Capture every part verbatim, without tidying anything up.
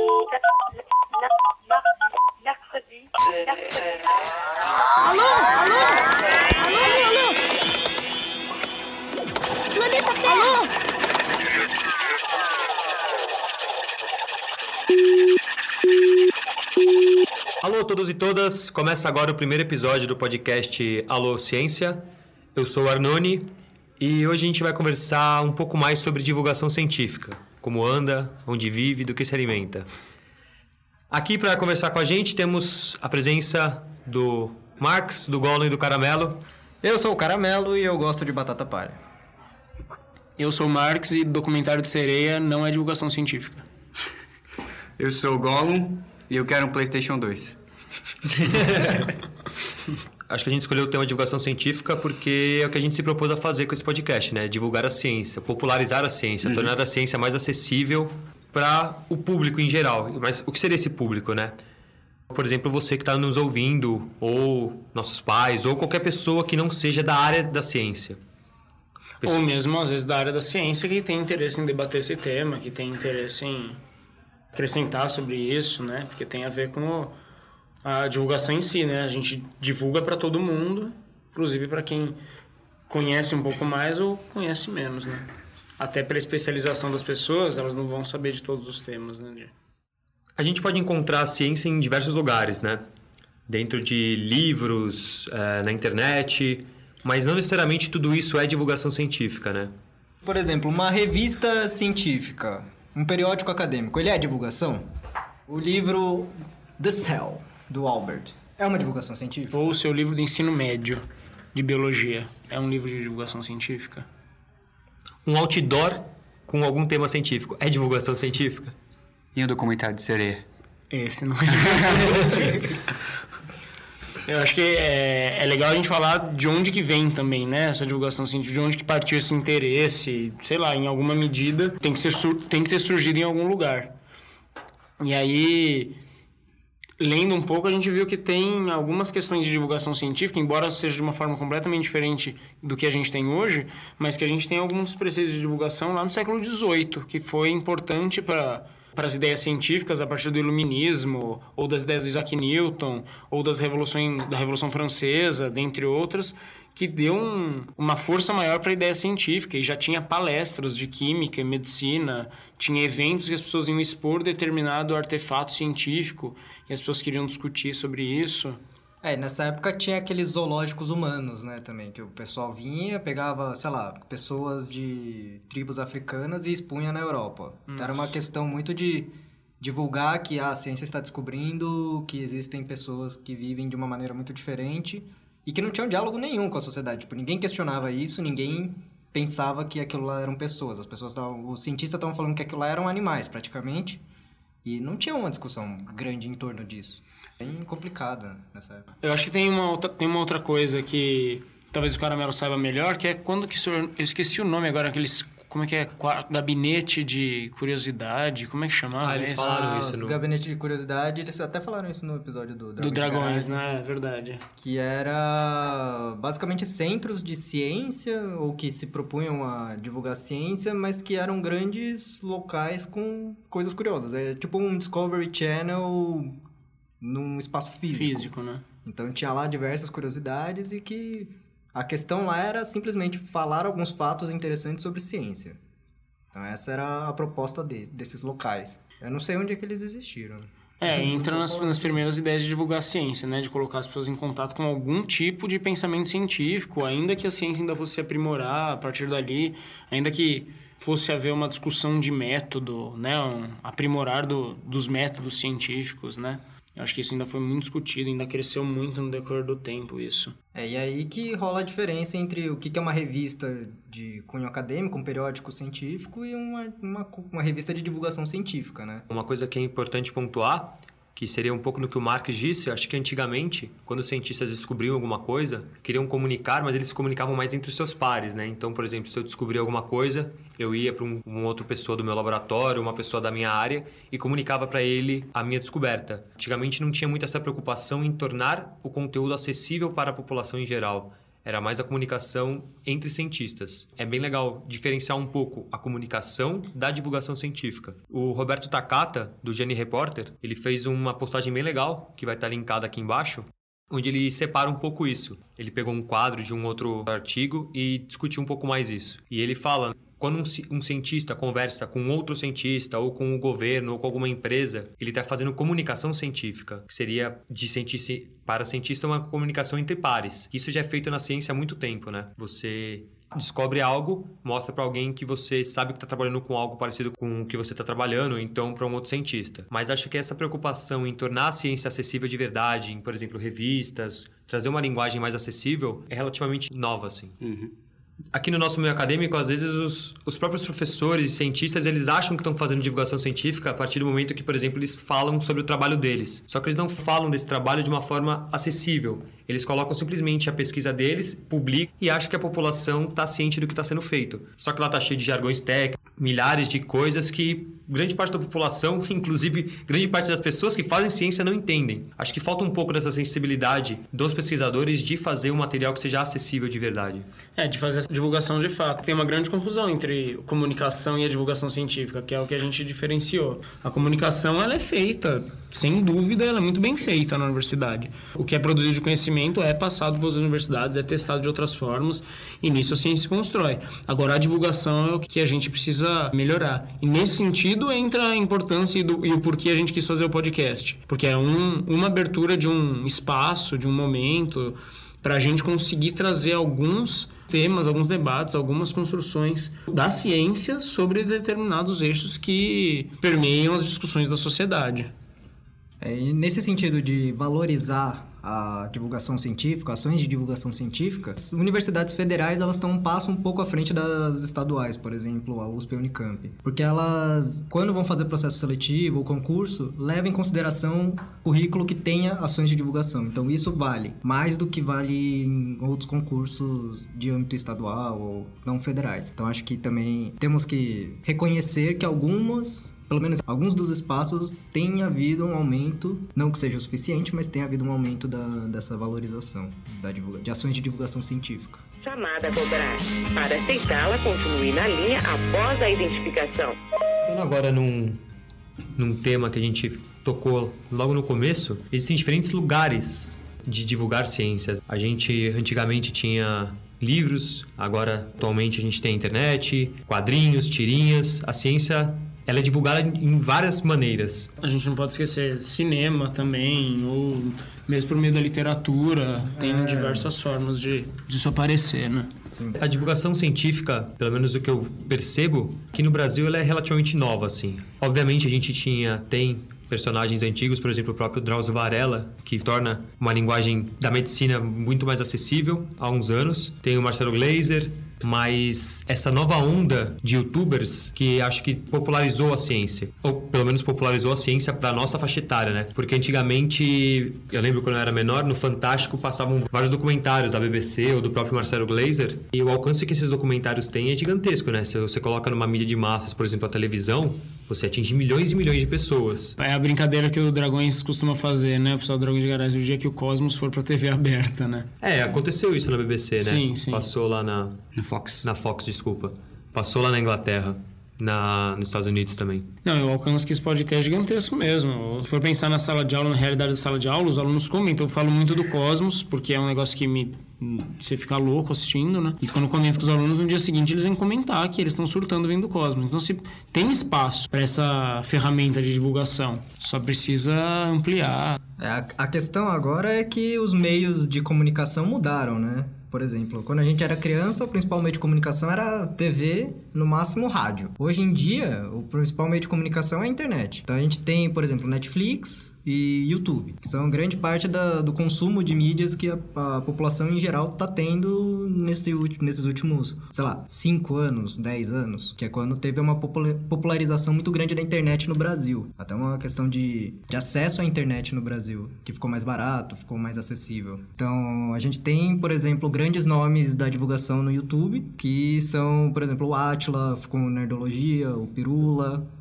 Mercredi. Alô? Alô? Alô, alô? Planeta Terra! Alô? Alô a todos e todas, começa agora o primeiro episódio do podcast Alô Ciência. Eu sou o Arnone e hoje a gente vai conversar um pouco mais sobre divulgação científica. Como anda, onde vive, do que se alimenta. Aqui para conversar com a gente temos a presença do Marx, do Gollum e do Caramelo. Eu sou o Caramelo e eu gosto de batata palha. Eu sou o Marx e documentário de sereia não é divulgação científica. Eu sou o Gollum e eu quero um PlayStation dois. Acho que a gente escolheu o tema divulgação científica porque é o que a gente se propôs a fazer com esse podcast, né? Divulgar a ciência, popularizar a ciência, uhum. tornar a ciência mais acessível para o público em geral. Mas o que seria esse público, né? Por exemplo, você que está nos ouvindo, ou nossos pais, ou qualquer pessoa que não seja da área da ciência. Pessoa... Ou mesmo, às vezes, da área da ciência que tem interesse em debater esse tema, que tem interesse em acrescentar sobre isso, né? Porque tem a ver com a divulgação em si, né? A gente divulga para todo mundo, inclusive para quem conhece um pouco mais ou conhece menos, né? Até pela especialização das pessoas, elas não vão saber de todos os temas, né? A gente pode encontrar a ciência em diversos lugares, né? Dentro de livros, é, na internet, mas não necessariamente tudo isso é divulgação científica, né? Por exemplo, uma revista científica, um periódico acadêmico, ele é divulgação? O livro The Cell, do Albert, é uma divulgação científica? Ou o seu livro de ensino médio de biologia, é um livro de divulgação científica? Um outdoor com algum tema científico é divulgação científica? E um documentário de sereia? Esse não é divulgação científica. Eu acho que é, é legal a gente falar de onde que vem também, né? Essa divulgação científica, de onde que partiu esse interesse, sei lá, em alguma medida tem que, ser, tem que ter surgido em algum lugar. E aí, lendo um pouco, a gente viu que tem algumas questões de divulgação científica, embora seja de uma forma completamente diferente do que a gente tem hoje, mas que a gente tem alguns preceitos de divulgação lá no século dezoito, que foi importante para... para as ideias científicas a partir do Iluminismo, ou das ideias do Isaac Newton, ou das revoluções, da Revolução Francesa, dentre outras, que deu um, uma força maior para a ideia científica. E já tinha palestras de química e medicina, tinha eventos que as pessoas iam expor determinado artefato científico, e as pessoas queriam discutir sobre isso. É, nessa época tinha aqueles zoológicos humanos, né, também, que o pessoal vinha, pegava, sei lá, pessoas de tribos africanas e expunha na Europa. Então, era uma questão muito de divulgar que a ciência está descobrindo que existem pessoas que vivem de uma maneira muito diferente e que não tinham diálogo nenhum com a sociedade. Tipo, ninguém questionava isso, ninguém pensava que aquilo lá eram pessoas. As pessoas tavam, os cientistas estavam falando que aquilo lá eram animais, praticamente, e não tinha uma discussão grande em torno disso. Bem complicada nessa época. Eu acho que tem uma outra, tem uma outra coisa que talvez o Caramelo saiba melhor, que é quando que o senhor... Eu esqueci o nome agora, aqueles... Como é que é? Gabinete de curiosidade, como é que chamava? Ah, eles isso? falaram ah, isso. Os no... gabinete de curiosidade, eles até falaram isso no episódio do Dragões. Do Dragões, né? É verdade. Que era basicamente centros de ciência, ou que se propunham a divulgar ciência, mas que eram grandes locais com coisas curiosas. É tipo um Discovery Channel num espaço físico. Físico, né? Então tinha lá diversas curiosidades e que a questão lá era simplesmente falar alguns fatos interessantes sobre ciência. Então essa era a proposta de, desses locais. Eu não sei onde é que eles existiram. É, entra nas, nas primeiras ideias de divulgar a ciência, né? De colocar as pessoas em contato com algum tipo de pensamento científico, ainda que a ciência ainda fosse se aprimorar a partir dali, ainda que fosse haver uma discussão de método, né? Um aprimorar do, dos métodos científicos, né? Eu acho que isso ainda foi muito discutido, ainda cresceu muito no decorrer do tempo, isso. É, e aí que rola a diferença entre o que é uma revista de cunho acadêmico, um periódico científico, e uma, uma, uma revista de divulgação científica, né? Uma coisa que é importante pontuar, que seria um pouco no que o Marx disse, eu acho que antigamente, quando os cientistas descobriam alguma coisa, queriam comunicar, mas eles se comunicavam mais entre os seus pares, né? Então, por exemplo, se eu descobria alguma coisa, eu ia para um, uma outra pessoa do meu laboratório, uma pessoa da minha área, e comunicava para ele a minha descoberta. Antigamente não tinha muito essa preocupação em tornar o conteúdo acessível para a população em geral. Era mais a comunicação entre cientistas. É bem legal diferenciar um pouco a comunicação da divulgação científica. O Roberto Takata, do Gianni Reporter, ele fez uma postagem bem legal, que vai estar linkada aqui embaixo, onde ele separa um pouco isso. Ele pegou um quadro de um outro artigo e discutiu um pouco mais isso. E ele fala, quando um, um cientista conversa com outro cientista, ou com o governo, ou com alguma empresa, ele está fazendo comunicação científica, que seria de cientista para cientista uma comunicação entre pares. Isso já é feito na ciência há muito tempo, né? Você descobre algo, mostra para alguém que você sabe que está trabalhando com algo parecido com o que você está trabalhando, ou então para um outro cientista. Mas acho que essa preocupação em tornar a ciência acessível de verdade, em, por exemplo, revistas, trazer uma linguagem mais acessível, é relativamente nova, assim. Uhum. Aqui no nosso meio acadêmico, às vezes, os, os próprios professores e cientistas, eles acham que estão fazendo divulgação científica a partir do momento que, por exemplo, eles falam sobre o trabalho deles. Só que eles não falam desse trabalho de uma forma acessível. Eles colocam simplesmente a pesquisa deles, publicam e acham que a população está ciente do que está sendo feito. Só que lá está cheio de jargões técnicos, milhares de coisas que grande parte da população, inclusive grande parte das pessoas que fazem ciência, não entendem. Acho que falta um pouco dessa sensibilidade dos pesquisadores de fazer um material que seja acessível de verdade. É, de fazer essa divulgação de fato. Tem uma grande confusão entre comunicação e a divulgação científica, que é o que a gente diferenciou. A comunicação, ela é feita, sem dúvida, ela é muito bem feita na universidade. O que é produzido de conhecimento é passado pelas universidades, é testado de outras formas, e nisso a ciência se constrói. Agora, a divulgação é o que a gente precisa melhorar. E nesse sentido entra a importância e, do, e o porquê a gente quis fazer o podcast. Porque é um, uma abertura de um espaço, de um momento, para a gente conseguir trazer alguns temas, alguns debates, algumas construções da ciência sobre determinados eixos que permeiam as discussões da sociedade. É, e nesse sentido de valorizar a divulgação científica, ações de divulgação científica, as universidades federais elas estão um passo um pouco à frente das estaduais, por exemplo, a U S P e a Unicamp. Porque elas, quando vão fazer processo seletivo ou concurso, levam em consideração currículo que tenha ações de divulgação. Então isso vale mais do que vale em outros concursos de âmbito estadual ou não federais. Então acho que também temos que reconhecer que algumas... Pelo menos alguns dos espaços tem havido um aumento, não que seja o suficiente, mas tem havido um aumento da, dessa valorização da divulga, de ações de divulgação científica. Chamada a cobrar. Para aceitá-la, continue na linha após a identificação. Falando agora num, num tema que a gente tocou logo no começo, existem diferentes lugares de divulgar ciências. A gente antigamente tinha livros, agora atualmente a gente tem internet, quadrinhos, tirinhas. A ciência... ela é divulgada em várias maneiras. A gente não pode esquecer cinema também, ou mesmo por meio da literatura, tem é. diversas formas de disso aparecer, né? Sim. A divulgação científica, pelo menos o que eu percebo, aqui no Brasil ela é relativamente nova, assim. Obviamente a gente tinha, tem personagens antigos, por exemplo, o próprio Drauzio Varela, que torna uma linguagem da medicina muito mais acessível há uns anos. Tem o Marcelo Gleiser, mas essa nova onda de youtubers que acho que popularizou a ciência, ou pelo menos popularizou a ciência para nossa faixa etária, né? Porque antigamente, eu lembro quando eu era menor, no Fantástico passavam vários documentários da B B C ou do próprio Marcelo Gleiser, e o alcance que esses documentários têm é gigantesco, né? Se você coloca numa mídia de massas, por exemplo, a televisão, você atinge milhões e milhões de pessoas. É a brincadeira que o Dragões costuma fazer, né? O pessoal do Dragões de Garagem, o dia que o Cosmos for pra T V aberta, né? É, aconteceu isso na B B C, né? Sim, sim. Passou lá na... Na Fox. Na Fox, desculpa. Passou lá na Inglaterra. Na, nos Estados Unidos também. Não, o alcance que isso pode ter é gigantesco mesmo. Se for pensar na sala de aula, na realidade da sala de aula, os alunos comentam. Eu falo muito do Cosmos, porque é um negócio que me... você fica louco assistindo, né? E quando eu comento com os alunos, no dia seguinte eles vêm comentar que eles estão surtando vendo o Cosmos. Então, se tem espaço para essa ferramenta de divulgação, só precisa ampliar. É, a, a questão agora é que os meios de comunicação mudaram, né? Por exemplo, quando a gente era criança, o principal meio de comunicação era T V, no máximo rádio. Hoje em dia, o principal meio de comunicação é a internet. Então a gente tem, por exemplo, Netflix e YouTube, que são grande parte da, do consumo de mídias que a, a população em geral está tendo nesse, nesses últimos, sei lá, cinco anos, dez anos, que é quando teve uma popularização muito grande da internet no Brasil. Até uma questão de, de acesso à internet no Brasil, que ficou mais barato, ficou mais acessível. Então, a gente tem, por exemplo, grandes nomes da divulgação no YouTube, que são, por exemplo, o Átila com Nerdologia, o Pirula,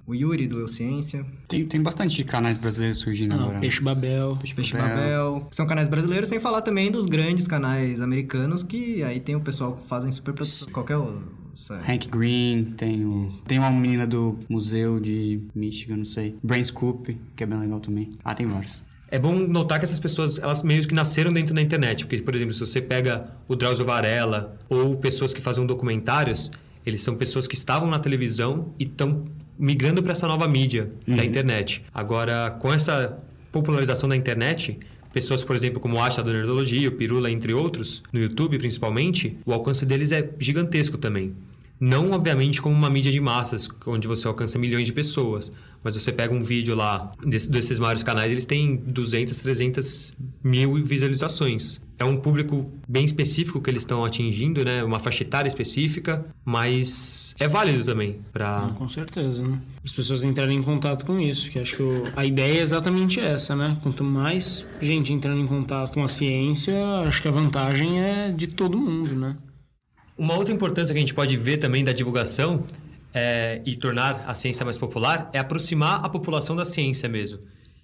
o Yuri, do Eu Ciência. Tem, tem bastante canais brasileiros surgindo Não, agora. Peixe Babel. Peixe Babel. São canais brasileiros, sem falar também dos grandes canais americanos, que aí tem o pessoal que fazem super produção. Qualquer outro. Hank Green, tem o... Tem uma menina do Museu de Michigan, não sei. Brain Scoop, que é bem legal também. Ah, tem vários. É bom notar que essas pessoas, elas meio que nasceram dentro da internet. Porque, por exemplo, se você pega o Drauzio Varela ou pessoas que fazem documentários, eles são pessoas que estavam na televisão e estão migrando para essa nova mídia uhum. da internet. Agora, com essa popularização da internet... Pessoas, por exemplo, como o Asha do Nerdologia, o Pirula, entre outros, no YouTube principalmente, o alcance deles é gigantesco também. Não, obviamente, como uma mídia de massas, onde você alcança milhões de pessoas. Mas você pega um vídeo lá, desse, desses maiores canais, eles têm duzentas, trezentas mil visualizações. É um público bem específico que eles estão atingindo, né? Uma faixa etária específica, mas é válido também para... Com certeza, né? As pessoas entrarem em contato com isso, que acho que o... a ideia é exatamente essa, né? Quanto mais gente entrando em contato com a ciência, acho que a vantagem é de todo mundo, né? Uma outra importância que a gente pode ver também da divulgação é, e tornar a ciência mais popular é aproximar a população da ciência mesmo.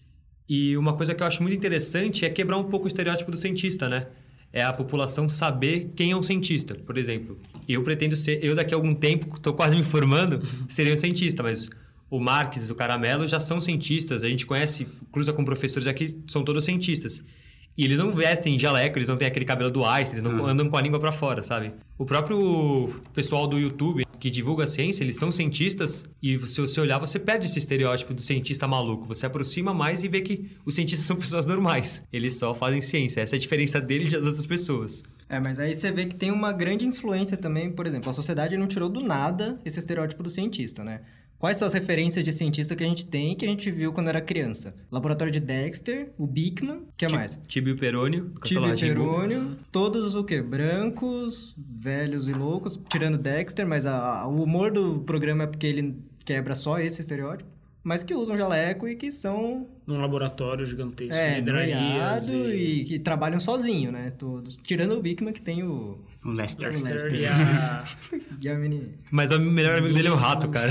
E uma coisa que eu acho muito interessante é quebrar um pouco o estereótipo do cientista, né? É a população saber quem é um cientista. Por exemplo, eu pretendo ser... Eu daqui a algum tempo, estou quase me formando, serei um cientista, mas o Marques, o Caramelo já são cientistas. A gente conhece, cruza com professores aqui, são todos cientistas. E eles não vestem jaleco, eles não têm aquele cabelo do Einstein, eles não andam com a língua pra fora, sabe? O próprio pessoal do YouTube que divulga a ciência, eles são cientistas e se você olhar, você perde esse estereótipo do cientista maluco. Você aproxima mais e vê que os cientistas são pessoas normais. Eles só fazem ciência. Essa é a diferença deles das outras pessoas. É, mas aí você vê que tem uma grande influência também, por exemplo, a sociedade não tirou do nada esse estereótipo do cientista, né? Quais são as referências de cientista que a gente tem que a gente viu quando era criança? Laboratório de Dexter, o Beakman, o que mais? Tibio Perônio. Tibio Perônio, todos o quê? Brancos, velhos e loucos, tirando Dexter, mas a, a, o humor do programa é porque ele quebra só esse estereótipo. Mas que usam jaleco e que são... Num laboratório gigantesco. É, hidrarias e... e que trabalham sozinho, né? Todos. Tirando o Beakman, que tem o... O Lester. O Lester. E a... e a menina. Mas o melhor amigo dele é o rato, cara.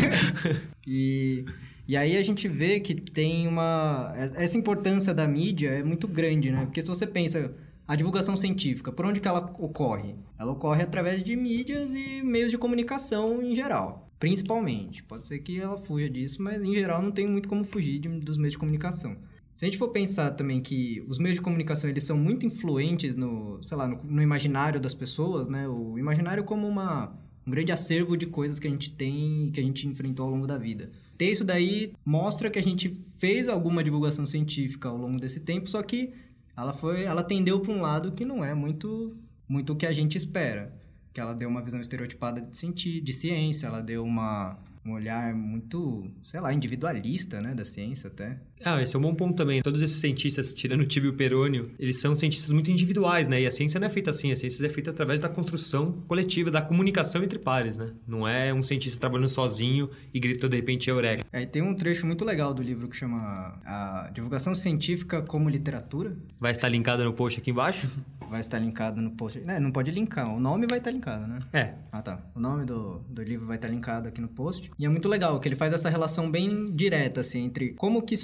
e... E aí a gente vê que tem uma... Essa importância da mídia é muito grande, né? Porque se você pensa... A divulgação científica, por onde que ela ocorre? Ela ocorre através de mídias e meios de comunicação em geral. Principalmente. Pode ser que ela fuja disso, mas em geral não tem muito como fugir de, dos meios de comunicação. Se a gente for pensar também que os meios de comunicação eles são muito influentes no, sei lá, no, no imaginário das pessoas, né? O imaginário como uma, um grande acervo de coisas que a gente tem e que a gente enfrentou ao longo da vida. Ter isso daí mostra que a gente fez alguma divulgação científica ao longo desse tempo, só que ela foi, ela tendeu para um lado que não é muito, muito o que a gente espera. Que ela deu uma visão estereotipada de, cienti- de ciência, ela deu uma, um olhar muito, sei lá, individualista, né, da ciência até. Ah, esse é um bom ponto também. Todos esses cientistas, tirando o Tibio Perônio, eles são cientistas muito individuais, né? E a ciência não é feita assim, a ciência é feita através da construção coletiva, da comunicação entre pares, né? Não é um cientista trabalhando sozinho e gritou de repente eureka. É, tem um trecho muito legal do livro que chama A Divulgação Científica como Literatura. Vai estar linkado no post aqui embaixo? Vai estar linkado no post. É, não pode linkar, o nome vai estar linkado, né? É. Ah, tá. O nome do, do livro vai estar linkado aqui no post. E é muito legal que ele faz essa relação bem direta, assim, entre como que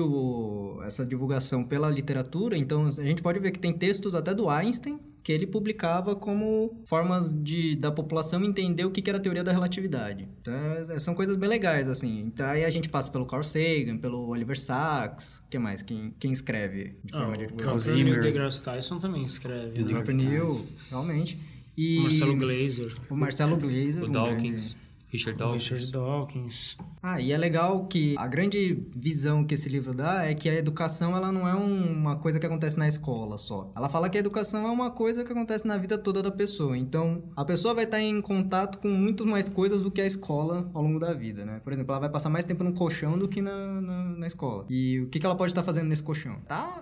surgiu essa divulgação pela literatura. Então, a gente pode ver que tem textos até do Einstein que ele publicava como formas de, da população entender o que, que era a teoria da relatividade. Então, é, são coisas bem legais, assim. Então, aí a gente passa pelo Carl Sagan, pelo Oliver Sacks. O que mais? Quem, quem escreve de Ah, forma de o divulgação? próprio Neil deGrasse Tyson também escreve. O Né? próprio Neil, realmente. E O Marcelo Glazer. O Marcelo Glazer. O um Dawkins. grande- Richard O Dawkins. Richard Dawkins. Ah, e é legal que a grande visão que esse livro dá é que a educação ela não é um- uma coisa que acontece na escola só. Ela fala que a educação é uma coisa que acontece na vida toda da pessoa. Então, a pessoa vai estar em contato com muito mais coisas do que a escola ao longo da vida, né? Por exemplo, ela vai passar mais tempo no colchão do que na, na, na escola. E o que, que ela pode estar fazendo nesse colchão? Tá?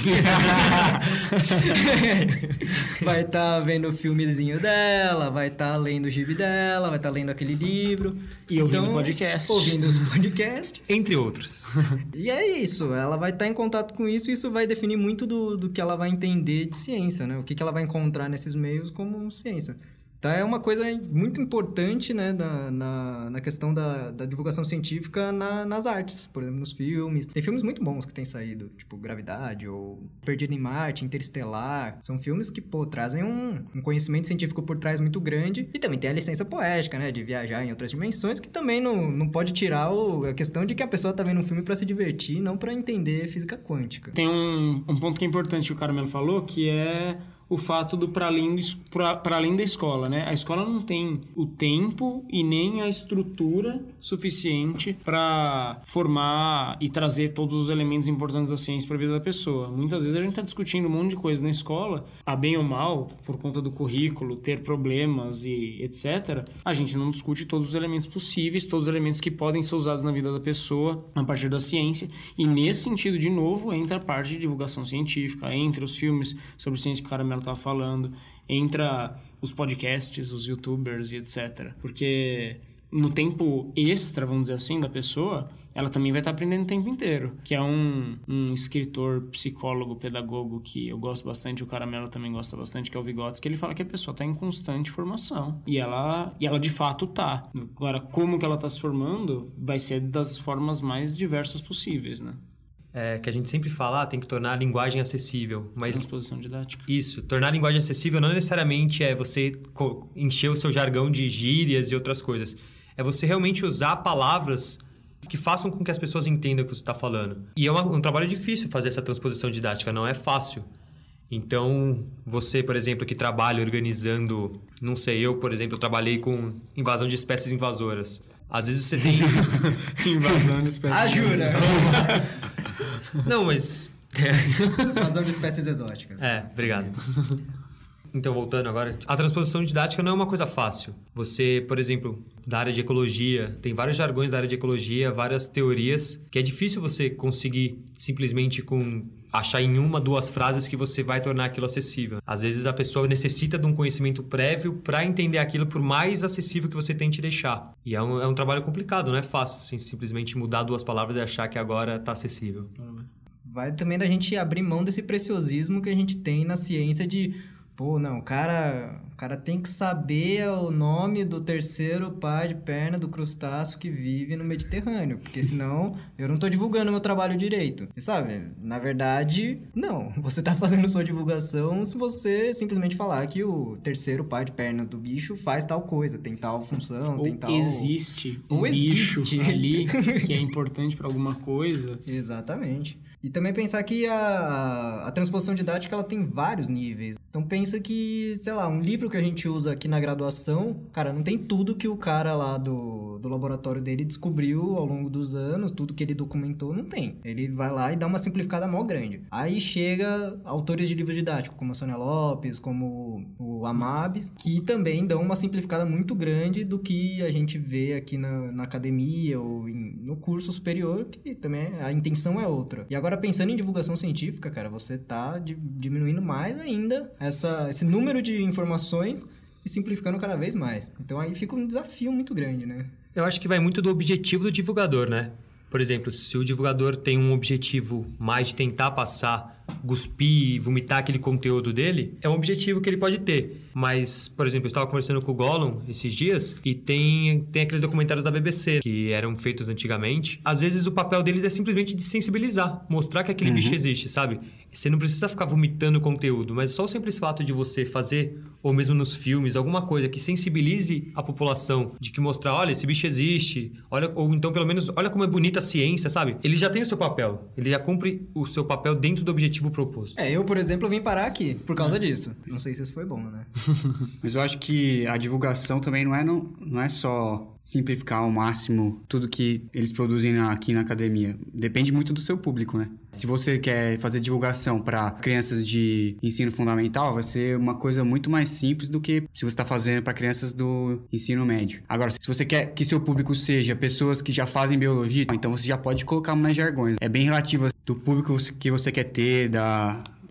Vai estar vendo o filmezinho dela, vai estar lendo o gibi dela, vai estar lendo aquele livro. E ouvindo podcast. Ouvindo os podcasts. Entre outros. E é isso, ela vai estar em contato com isso e isso vai definir muito do, do que ela vai entender de ciência, né? O que, que ela vai encontrar nesses meios como ciência. Então é uma coisa muito importante, né, na, na, na questão da, da divulgação científica na, nas artes, por exemplo, nos filmes. Tem filmes muito bons que têm saído, tipo Gravidade ou Perdido em Marte, Interestelar. São filmes que, pô, trazem um, um conhecimento científico por trás muito grande. E também tem a licença poética, né, de viajar em outras dimensões, que também não, não pode tirar o, a questão de que a pessoa tá vendo um filme pra se divertir, não pra entender física quântica. Tem um, um ponto que é importante que o Carmelo falou, que é o fato do para além, para além da escola, né? A escola não tem o tempo e nem a estrutura suficiente para formar e trazer todos os elementos importantes da ciência para a vida da pessoa. Muitas vezes a gente está discutindo um monte de coisa na escola, a bem ou mal, por conta do currículo, ter problemas e etcétera. A gente não discute todos os elementos possíveis, todos os elementos que podem ser usados na vida da pessoa a partir da ciência. E nesse sentido, de novo, entra a parte de divulgação científica, entra os filmes sobre ciência que o Caramelo estava falando, entra os podcasts, os youtubers e etcétera. Porque no tempo extra, vamos dizer assim, da pessoa, ela também vai estar aprendendo o tempo inteiro. Que é um, um escritor, psicólogo, pedagogo que eu gosto bastante, o Caramelo também gosta bastante, que é o Vygotsky, que ele fala que a pessoa está em constante formação. E ela, e ela de fato está. Agora, como que ela está se formando vai ser das formas mais diversas possíveis, né? É, que a gente sempre fala, ah, tem que tornar a linguagem acessível. Mas transposição didática. Isso, tornar a linguagem acessível não necessariamente é você encher o seu jargão de gírias e outras coisas. É você realmente usar palavras que façam com que as pessoas entendam o que você está falando. E é uma, um trabalho difícil fazer essa transposição didática, não é fácil. Então, você, por exemplo, que trabalha organizando... Não sei, eu, por exemplo, eu trabalhei com invasão de espécies invasoras. Às vezes você tem... invasão de espécies Ah, jura? Não, mas... Invasão de espécies exóticas. É, obrigado. Então, voltando agora, a transposição didática não é uma coisa fácil. Você, por exemplo, da área de ecologia, tem vários jargões da área de ecologia, várias teorias, que é difícil você conseguir simplesmente com achar em uma, duas frases que você vai tornar aquilo acessível. Às vezes a pessoa necessita de um conhecimento prévio para entender aquilo, por mais acessível que você tente deixar. E é um, é um trabalho complicado, não é fácil assim, simplesmente mudar duas palavras e achar que agora está acessível. Vai também da gente abrir mão desse preciosismo que a gente tem na ciência de... Pô, não, o cara, o cara tem que saber o nome do terceiro par de perna do crustáceo que vive no Mediterrâneo, porque senão eu não tô divulgando meu trabalho direito. E sabe, na verdade, não. Você tá fazendo sua divulgação se você simplesmente falar que o terceiro par de perna do bicho faz tal coisa, tem tal função, ou tem tal... existe um Ou bicho existe. ali que é importante para alguma coisa. Exatamente. E também pensar que a, a transposição didática ela tem vários níveis. Então pensa que, sei lá, um livro que a gente usa aqui na graduação, cara, não tem tudo que o cara lá do, do laboratório dele descobriu ao longo dos anos, tudo que ele documentou, não tem. Ele vai lá e dá uma simplificada mó grande. Aí chega autores de livros didáticos, como a Sônia Lopes, como o Amabis, que também dão uma simplificada muito grande do que a gente vê aqui na, na academia ou em, no curso superior, que também a intenção é outra. E agora, pensando em divulgação científica, cara, você tá di- diminuindo mais ainda essa, esse número de informações e simplificando cada vez mais. Então aí fica um desafio muito grande, né? Eu acho que vai muito do objetivo do divulgador, né? Por exemplo, se o divulgador tem um objetivo mais de tentar passar, cuspir, vomitar aquele conteúdo dele, é um objetivo que ele pode ter. Mas, por exemplo, eu estava conversando com o Gollum esses dias e tem, tem aqueles documentários da B B C que eram feitos antigamente. Às vezes o papel deles é simplesmente de sensibilizar, mostrar que aquele uhum. bicho existe, sabe? Você não precisa ficar vomitando conteúdo, mas só o simples fato de você fazer, ou mesmo nos filmes, alguma coisa que sensibilize a população, de que mostrar, olha, esse bicho existe, olha, ou então pelo menos, olha como é bonita a ciência, sabe? Ele já tem o seu papel, ele já cumpre o seu papel dentro do objetivo proposto. É, eu, por exemplo, vim parar aqui por causa é. disso. Não sei se isso foi bom, né? Mas eu acho que a divulgação também não é, não, não é só simplificar ao máximo tudo que eles produzem na, aqui na academia. Depende muito do seu público, né? Se você quer fazer divulgação para crianças de ensino fundamental, vai ser uma coisa muito mais simples do que se você está fazendo para crianças do ensino médio. Agora, se você quer que seu público seja pessoas que já fazem biologia, então você já pode colocar mais jargões. É bem relativo do público que você quer ter, da...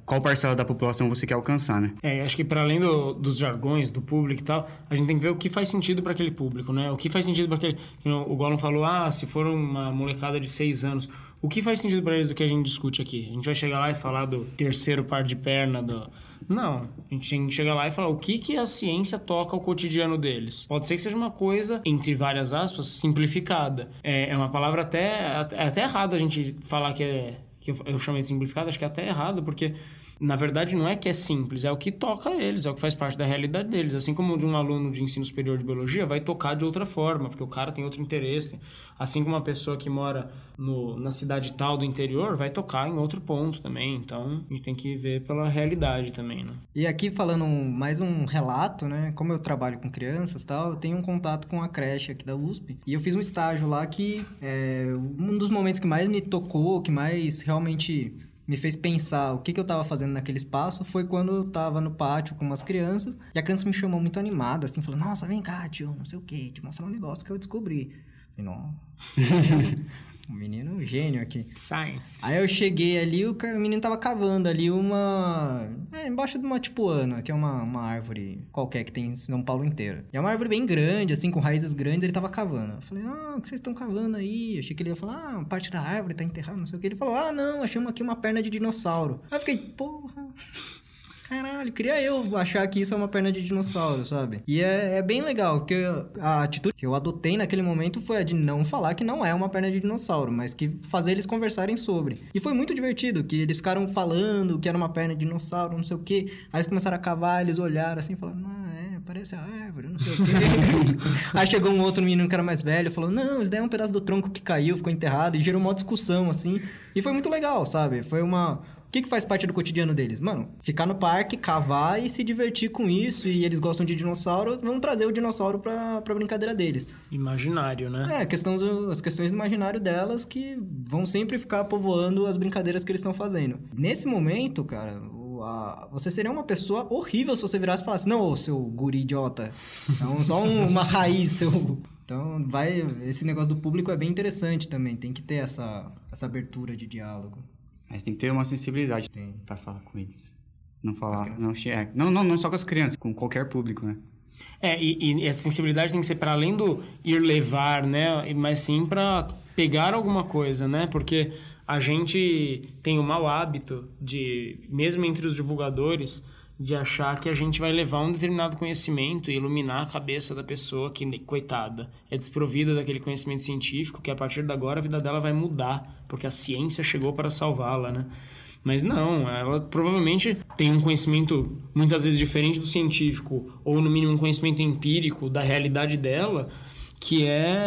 qual parcela da população você quer alcançar, né? É, acho que para além do, dos jargões, do público e tal, a gente tem que ver o que faz sentido para aquele público, né? O que faz sentido para aquele... O Gollum falou, ah, se for uma molecada de seis anos, o que faz sentido para eles do que a gente discute aqui? A gente vai chegar lá e falar do terceiro par de perna, do... Não, a gente tem que chegar lá e falar o que, que a ciência toca ao cotidiano deles. Pode ser que seja uma coisa, entre várias aspas, simplificada. É, é uma palavra até... É até errado a gente falar que é... que eu, eu chamei de simplificado, acho que é até errado, porque... Na verdade, não é que é simples, é o que toca eles, é o que faz parte da realidade deles. Assim como de um aluno de ensino superior de biologia vai tocar de outra forma, porque o cara tem outro interesse. Assim como uma pessoa que mora no, na cidade tal do interior vai tocar em outro ponto também. Então, a gente tem que ver pela realidade também, né? E aqui falando mais um relato, né? Como eu trabalho com crianças e tal, eu tenho um contato com a creche aqui da U S P. E eu fiz um estágio lá que é um dos momentos que mais me tocou, que mais realmente... me fez pensar o que, que eu tava fazendo naquele espaço foi quando eu tava no pátio com umas crianças e a criança me chamou muito animada, assim, falou, nossa, vem cá, tio, não sei o que, te mostrar um negócio que eu descobri. Falei, nossa, um menino gênio aqui. Science. Aí eu cheguei ali, o, cara, o menino tava cavando ali uma... É, embaixo de uma tipuana, que é uma, uma árvore qualquer que tem em São Paulo inteiro. E é uma árvore bem grande, assim, com raízes grandes, ele tava cavando. Eu falei, ah, o que vocês estão cavando aí? Eu achei que ele ia falar, ah, parte da árvore tá enterrada, não sei o que. Ele falou, ah, não, achamos aqui uma perna de dinossauro. Aí eu fiquei, porra... Caralho, queria eu achar que isso é uma perna de dinossauro, sabe? E é, é bem legal, que a atitude que eu adotei naquele momento foi a de não falar que não é uma perna de dinossauro, mas que fazer eles conversarem sobre. E foi muito divertido, que eles ficaram falando que era uma perna de dinossauro, não sei o quê. Aí eles começaram a cavar, eles olharam assim e falaram, ah, é, parece a árvore, não sei o quê. Aí chegou um outro menino que era mais velho, falou, não, isso daí é um pedaço do tronco que caiu, ficou enterrado, e gerou uma discussão, assim. E foi muito legal, sabe? Foi uma... O que, que faz parte do cotidiano deles? Mano, ficar no parque, cavar e se divertir com isso. E eles gostam de dinossauro, vamos trazer o dinossauro pra, pra brincadeira deles. Imaginário, né? É, a questão do, as questões do imaginário delas que vão sempre ficar povoando as brincadeiras que eles estão fazendo. Nesse momento, cara, o, a, você seria uma pessoa horrível se você virasse e falasse, não, ô, seu guri idiota, é um, só um, uma raiz, seu... Então, vai, esse negócio do público é bem interessante também. Tem que ter essa, essa abertura de diálogo. Mas tem que ter uma sensibilidade para falar com eles. Não falar... Não, é, não, não, não só com as crianças, com qualquer público, né? É, e, e essa sensibilidade tem que ser para além do ir levar, né? Mas sim para pegar alguma coisa, né? Porque a gente tem o mau hábito de, mesmo entre os divulgadores, de achar que a gente vai levar um determinado conhecimento e iluminar a cabeça da pessoa que, coitada, é desprovida daquele conhecimento científico, que a partir de agora a vida dela vai mudar, porque a ciência chegou para salvá-la, né? Mas não, ela provavelmente tem um conhecimento muitas vezes diferente do científico, ou no mínimo um conhecimento empírico da realidade dela, que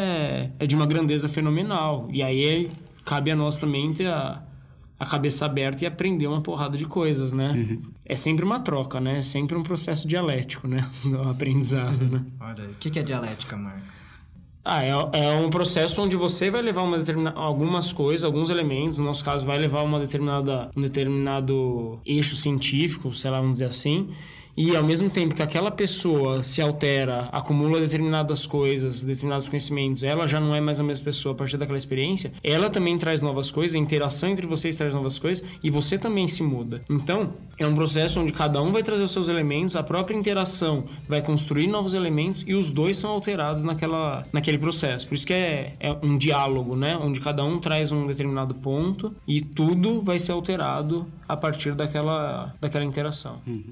é, é de uma grandeza fenomenal. E aí cabe a nós também ter a... a cabeça aberta e aprender uma porrada de coisas, né? Uhum. É sempre uma troca, né? É sempre um processo dialético, né? Do aprendizado, né? Olha, o que é dialética, Marcos? Ah, é, é um processo onde você vai levar uma determinada, algumas coisas, alguns elementos, no nosso caso vai levar uma determinada, um determinado eixo científico, sei lá, vamos dizer assim, e ao mesmo tempo que aquela pessoa se altera, acumula determinadas coisas, determinados conhecimentos, ela já não é mais a mesma pessoa a partir daquela experiência, ela também traz novas coisas, a interação entre vocês traz novas coisas e você também se muda. Então, é um processo onde cada um vai trazer os seus elementos, a própria interação vai construir novos elementos e os dois são alterados naquela, naquele processo. Por isso que é, é um diálogo, né? Onde cada um traz um determinado ponto e tudo vai ser alterado a partir daquela, daquela interação. Uhum.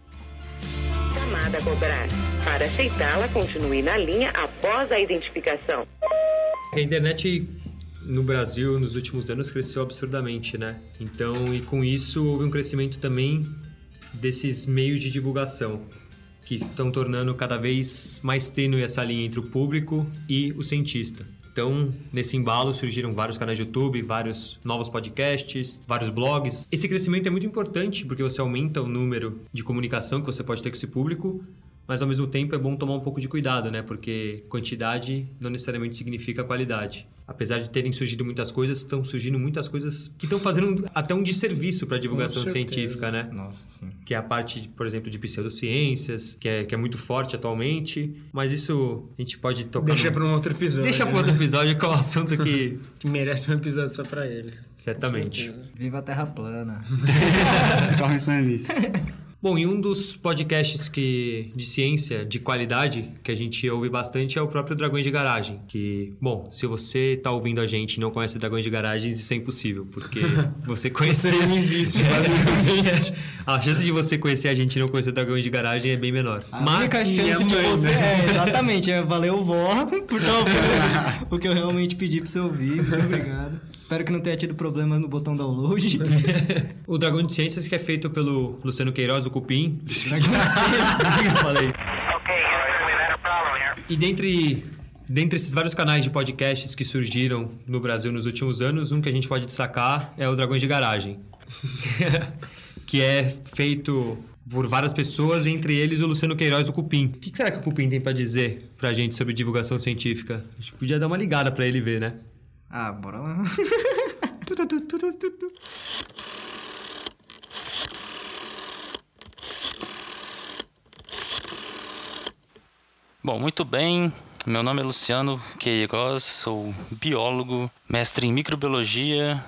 Chamada a cobrar. Para aceitá-la, continue na linha após a identificação. A internet no Brasil nos últimos anos cresceu absurdamente, né? Então, e com isso houve um crescimento também desses meios de divulgação que estão tornando cada vez mais tênue essa linha entre o público e o cientista. Então, nesse embalo surgiram vários canais de YouTube, vários novos podcasts, vários blogs. Esse crescimento é muito importante porque você aumenta o número de comunicação que você pode ter com esse público, mas ao mesmo tempo é bom tomar um pouco de cuidado, né? Porque quantidade não necessariamente significa qualidade. Apesar de terem surgido muitas coisas, estão surgindo muitas coisas que estão fazendo até um desserviço para a divulgação científica, né? Nossa, sim. Que é a parte, por exemplo, de pseudociências, que é, que é muito forte atualmente. Mas isso a gente pode tocar... Deixa no... para um outro episódio. Deixa para outro episódio, que é um assunto que... Que merece um episódio só para eles. Certamente. Viva a Terra plana. Eu tava pensando nisso. Bom, e um dos podcasts que, de ciência de qualidade que a gente ouve bastante é o próprio Dragões de Garagem. Que, bom, se você tá ouvindo a gente e não conhece Dragões de Garagens, isso é impossível. Porque você conhecer... Você não existe, basicamente. A chance de você conhecer a gente e não conhecer Dragões de Garagem é bem menor. A Mas, única chance de você... É, exatamente. É, valeu, vó, por estar ouvindo o que eu realmente pedi pra você ouvir. Muito obrigado. Espero que não tenha tido problemas no botão download. O Dragão de Ciências, que é feito pelo Luciano Queiroz, o Cupim. Eu falei. E dentre, dentre esses vários canais de podcasts que surgiram no Brasil nos últimos anos, um que a gente pode destacar é o Dragões de Garagem. Que é feito por várias pessoas, entre eles o Luciano Queiroz, o Cupim. O que será que o Cupim tem pra dizer pra gente sobre divulgação científica? A gente podia dar uma ligada pra ele ver, né? Ah, bora lá. Bom, muito bem. Meu nome é Luciano Queiroz, sou biólogo, mestre em microbiologia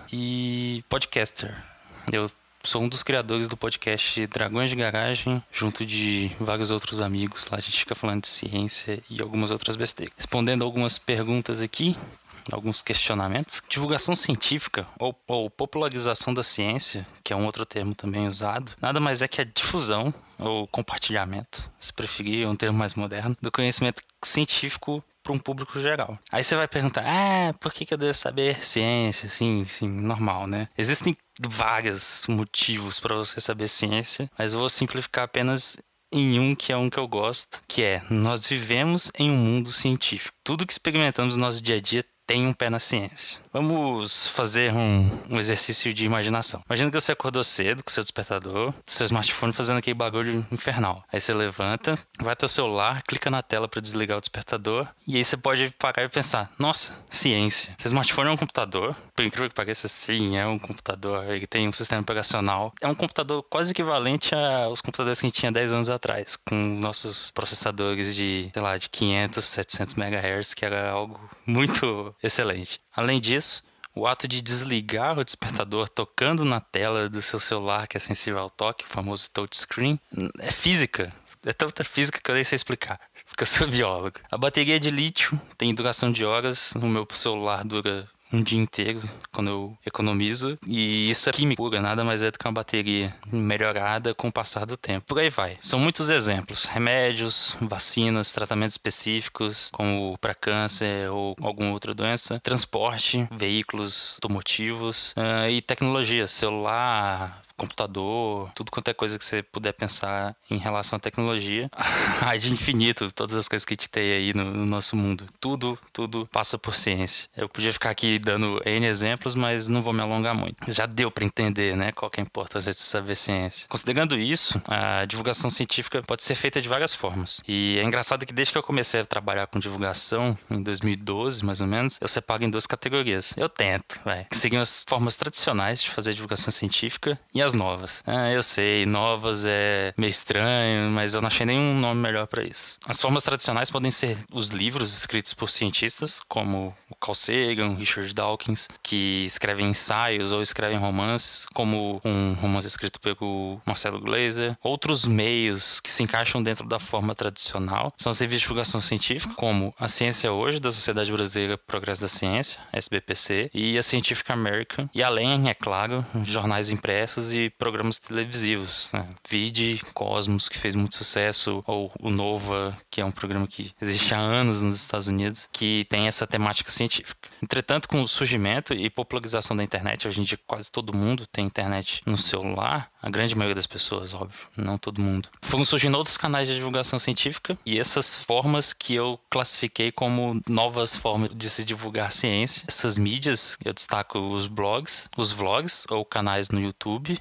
e podcaster. Eu sou um dos criadores do podcast Dragões de Garagem, junto de vários outros amigos. Lá a gente fica falando de ciência e algumas outras besteiras. Respondendo algumas perguntas aqui, alguns questionamentos. Divulgação científica ou, ou popularização da ciência, que é um outro termo também usado, nada mais é que a difusão ou compartilhamento, se preferir, é um termo mais moderno, do conhecimento científico para um público geral. Aí você vai perguntar, ah, por que, que eu devo saber ciência? Sim, sim, normal, né? Existem vários motivos para você saber ciência, mas eu vou simplificar apenas em um que é um que eu gosto, que é, nós vivemos em um mundo científico. Tudo que experimentamos no nosso dia a dia tem um pé na ciência. Vamos fazer um, um exercício de imaginação. Imagina que você acordou cedo com seu despertador, do seu smartphone fazendo aquele bagulho infernal. Aí você levanta, vai até o celular, clica na tela para desligar o despertador, e aí você pode parar e pensar, nossa, ciência. Seu smartphone é um computador, por incrível que pareça, sim, é um computador, ele tem um sistema operacional. É um computador quase equivalente aos computadores que a gente tinha dez anos atrás, com nossos processadores de, sei lá, de quinhentos, setecentos megahertz, que era algo muito excelente. Além disso, o ato de desligar o despertador tocando na tela do seu celular, que é sensível ao toque, o famoso touchscreen, é física. É tanta física que eu nem sei explicar, porque eu sou biólogo. A bateria de lítio tem duração de horas, no meu celular dura um dia inteiro quando eu economizo, e isso é química pura, nada mais é do que uma bateria melhorada com o passar do tempo. Por aí vai. São muitos exemplos: remédios, vacinas, tratamentos específicos, como para câncer ou alguma outra doença, transporte, veículos automotivos uh, e tecnologia, celular, computador, tudo quanto é coisa que você puder pensar em relação à tecnologia. Ai, de infinito, todas as coisas que a gente tem aí no, no nosso mundo. Tudo, tudo passa por ciência. Eu podia ficar aqui dando N exemplos, mas não vou me alongar muito. Já deu para entender, né, qual que é a importância de saber ciência. Considerando isso, a divulgação científica pode ser feita de várias formas. E é engraçado que desde que eu comecei a trabalhar com divulgação, em dois mil e doze, mais ou menos, eu separo em duas categorias. Eu tento, vai. Que seguem as formas tradicionais de fazer divulgação científica e as novas. Ah, eu sei, novas é meio estranho, mas eu não achei nenhum nome melhor para isso. As formas tradicionais podem ser os livros escritos por cientistas, como o Carl Sagan, Richard Dawkins, que escrevem ensaios ou escrevem romances, como um romance escrito pelo Marcelo Gleiser. Outros meios que se encaixam dentro da forma tradicional são as revistas de divulgação científica, como a Ciência Hoje, da Sociedade Brasileira Progresso da Ciência, S B P C, e a Scientific American, e além, é claro, jornais impressos e programas televisivos, né? Vide Cosmos, que fez muito sucesso, ou o Nova, que é um programa que existe há anos nos Estados Unidos, que tem essa temática científica. Entretanto, com o surgimento e popularização da internet, hoje em dia quase todo mundo tem internet no celular, a grande maioria das pessoas, óbvio, não todo mundo. Foram surgindo outros canais de divulgação científica, e essas formas que eu classifiquei como novas formas de se divulgar ciência. Essas mídias, eu destaco os blogs, os vlogs, ou canais no YouTube,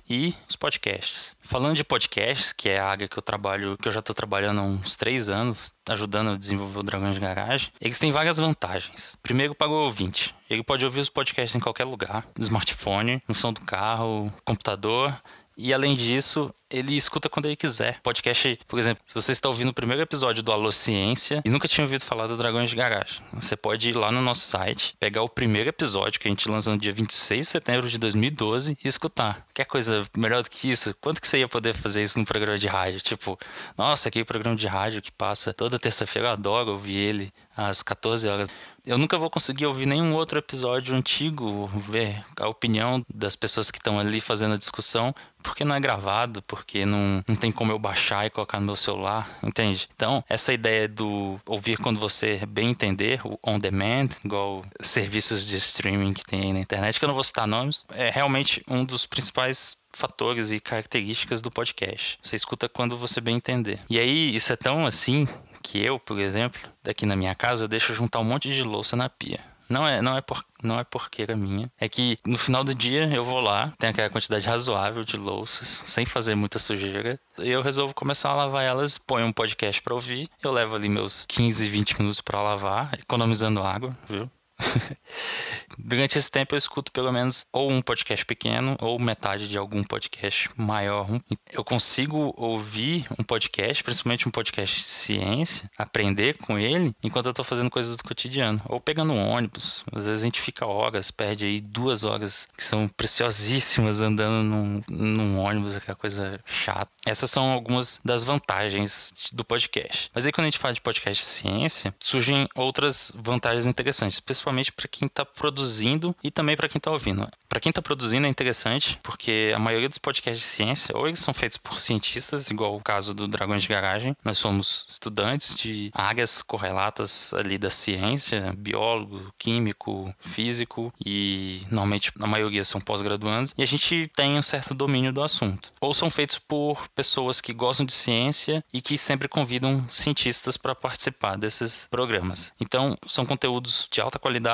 e os podcasts. Falando de podcasts, que é a área que eu trabalho, que eu já estou trabalhando há uns três anos, ajudando a desenvolver o Dragões de Garagem, eles têm várias vantagens. Primeiro, para o ouvinte. Ele pode ouvir os podcasts em qualquer lugar, no smartphone, no som do carro, computador. E além disso, ele escuta quando ele quiser. Podcast, por exemplo, se você está ouvindo o primeiro episódio do Alô Ciência e nunca tinha ouvido falar do Dragões de Garagem, você pode ir lá no nosso site, pegar o primeiro episódio que a gente lançou no dia vinte e seis de setembro de dois mil e doze e escutar. Quer coisa melhor do que isso? Quanto que você ia poder fazer isso num programa de rádio? Tipo, nossa, aquele programa de rádio que passa toda terça-feira, eu adoro ouvir ele às quatorze horas. Eu nunca vou conseguir ouvir nenhum outro episódio antigo, ver a opinião das pessoas que estão ali fazendo a discussão, porque não é gravado, porque não, não tem como eu baixar e colocar no meu celular, entende? Então, essa ideia do ouvir quando você bem entender, o on demand, igual serviços de streaming que tem aí na internet, que eu não vou citar nomes, é realmente um dos principais fatores e características do podcast. Você escuta quando você bem entender. E aí, isso é tão assim que eu, por exemplo, daqui na minha casa, eu deixo juntar um monte de louça na pia. Não é, não é, por, não é porqueira minha. É que no final do dia eu vou lá, tem aquela quantidade razoável de louças, sem fazer muita sujeira. E eu resolvo começar a lavar elas, ponho um podcast pra ouvir. Eu levo ali meus quinze, vinte minutos pra lavar, economizando água, viu? Durante esse tempo eu escuto pelo menos ou um podcast pequeno ou metade de algum podcast maior. Eu consigo ouvir um podcast, principalmente um podcast de ciência, aprender com ele enquanto eu tô fazendo coisas do cotidiano, ou pegando um ônibus. Às vezes a gente fica horas, perde aí duas horas que são preciosíssimas andando num, num ônibus, aquela coisa chata. Essas são algumas das vantagens do podcast. Mas aí quando a gente fala de podcast de ciência, surgem outras vantagens interessantes, principalmente para quem está produzindo e também para quem está ouvindo. Para quem está produzindo é interessante, porque a maioria dos podcasts de ciência, ou eles são feitos por cientistas, igual o caso do Dragões de Garagem. Nós somos estudantes de áreas correlatas ali da ciência, biólogo, químico, físico, e normalmente a maioria são pós-graduandos, e a gente tem um certo domínio do assunto. Ou são feitos por pessoas que gostam de ciência e que sempre convidam cientistas para participar desses programas. Então, são conteúdos de alta qualidade,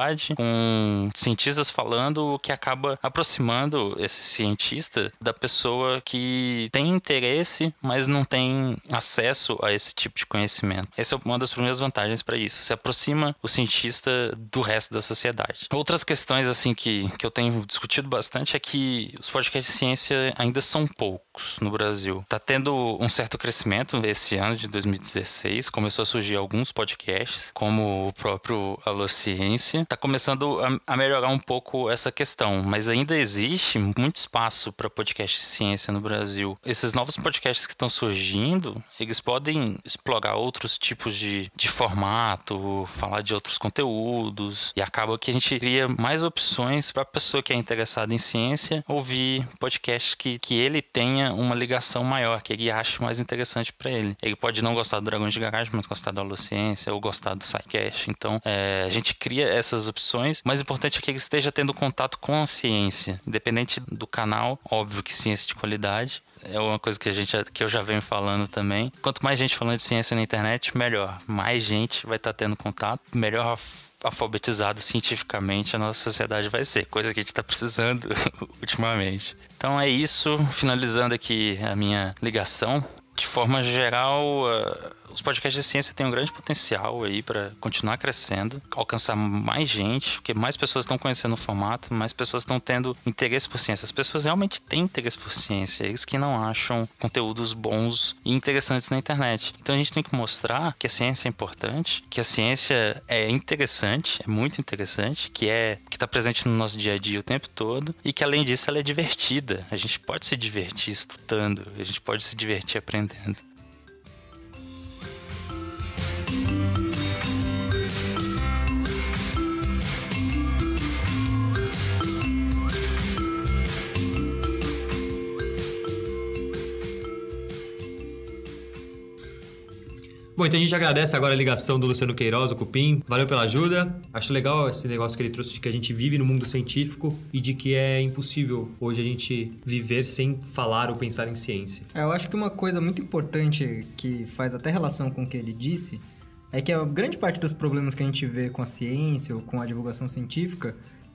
com cientistas falando, o que acaba aproximando esse cientista da pessoa que tem interesse, mas não tem acesso a esse tipo de conhecimento. Essa é uma das primeiras vantagens para isso. Se aproxima o cientista do resto da sociedade. Outras questões assim que, que eu tenho discutido bastante é que os podcasts de ciência ainda são poucos no Brasil. Tá tendo um certo crescimento esse ano de dois mil e dezesseis. Começou a surgir alguns podcasts, como o próprio Alô Ciência. Está começando a, a melhorar um pouco essa questão, mas ainda existe muito espaço para podcast de ciência no Brasil. Esses novos podcasts que estão surgindo, eles podem explorar outros tipos de, de formato, falar de outros conteúdos, e acaba que a gente cria mais opções para a pessoa que é interessada em ciência ouvir podcasts que, que ele tenha uma ligação maior, que ele ache mais interessante para ele. Ele pode não gostar do Dragões de Garagem, mas gostar do Alô Ciência ou gostar do SciCast. Então, é, a gente cria essas opções. O mais importante é que ele esteja tendo contato com a ciência, independente do canal. Óbvio que ciência de qualidade é uma coisa que, a gente, que eu já venho falando também. Quanto mais gente falando de ciência na internet, melhor. Mais gente vai estar tendo contato, melhor alfabetizada cientificamente a nossa sociedade vai ser, coisa que a gente está precisando ultimamente. Então é isso, finalizando aqui a minha ligação. De forma geral, uh, os podcasts de ciência têm um grande potencial aí para continuar crescendo, alcançar mais gente, porque mais pessoas estão conhecendo o formato, mais pessoas estão tendo interesse por ciência. As pessoas realmente têm interesse por ciência, eles que não acham conteúdos bons e interessantes na internet. Então a gente tem que mostrar que a ciência é importante, que a ciência é interessante, é muito interessante, que é que está presente no nosso dia a dia o tempo todo e que além disso ela é divertida. A gente pode se divertir estudando, a gente pode se divertir aprendendo. Bom, então a gente agradece agora a ligação do Luciano Queiroz, o Cupim. Valeu pela ajuda. Acho legal esse negócio que ele trouxe de que a gente vive no mundo científico e de que é impossível hoje a gente viver sem falar ou pensar em ciência. É, eu acho que uma coisa muito importante que faz até relação com o que ele disse é que a grande parte dos problemas que a gente vê com a ciência ou com a divulgação científica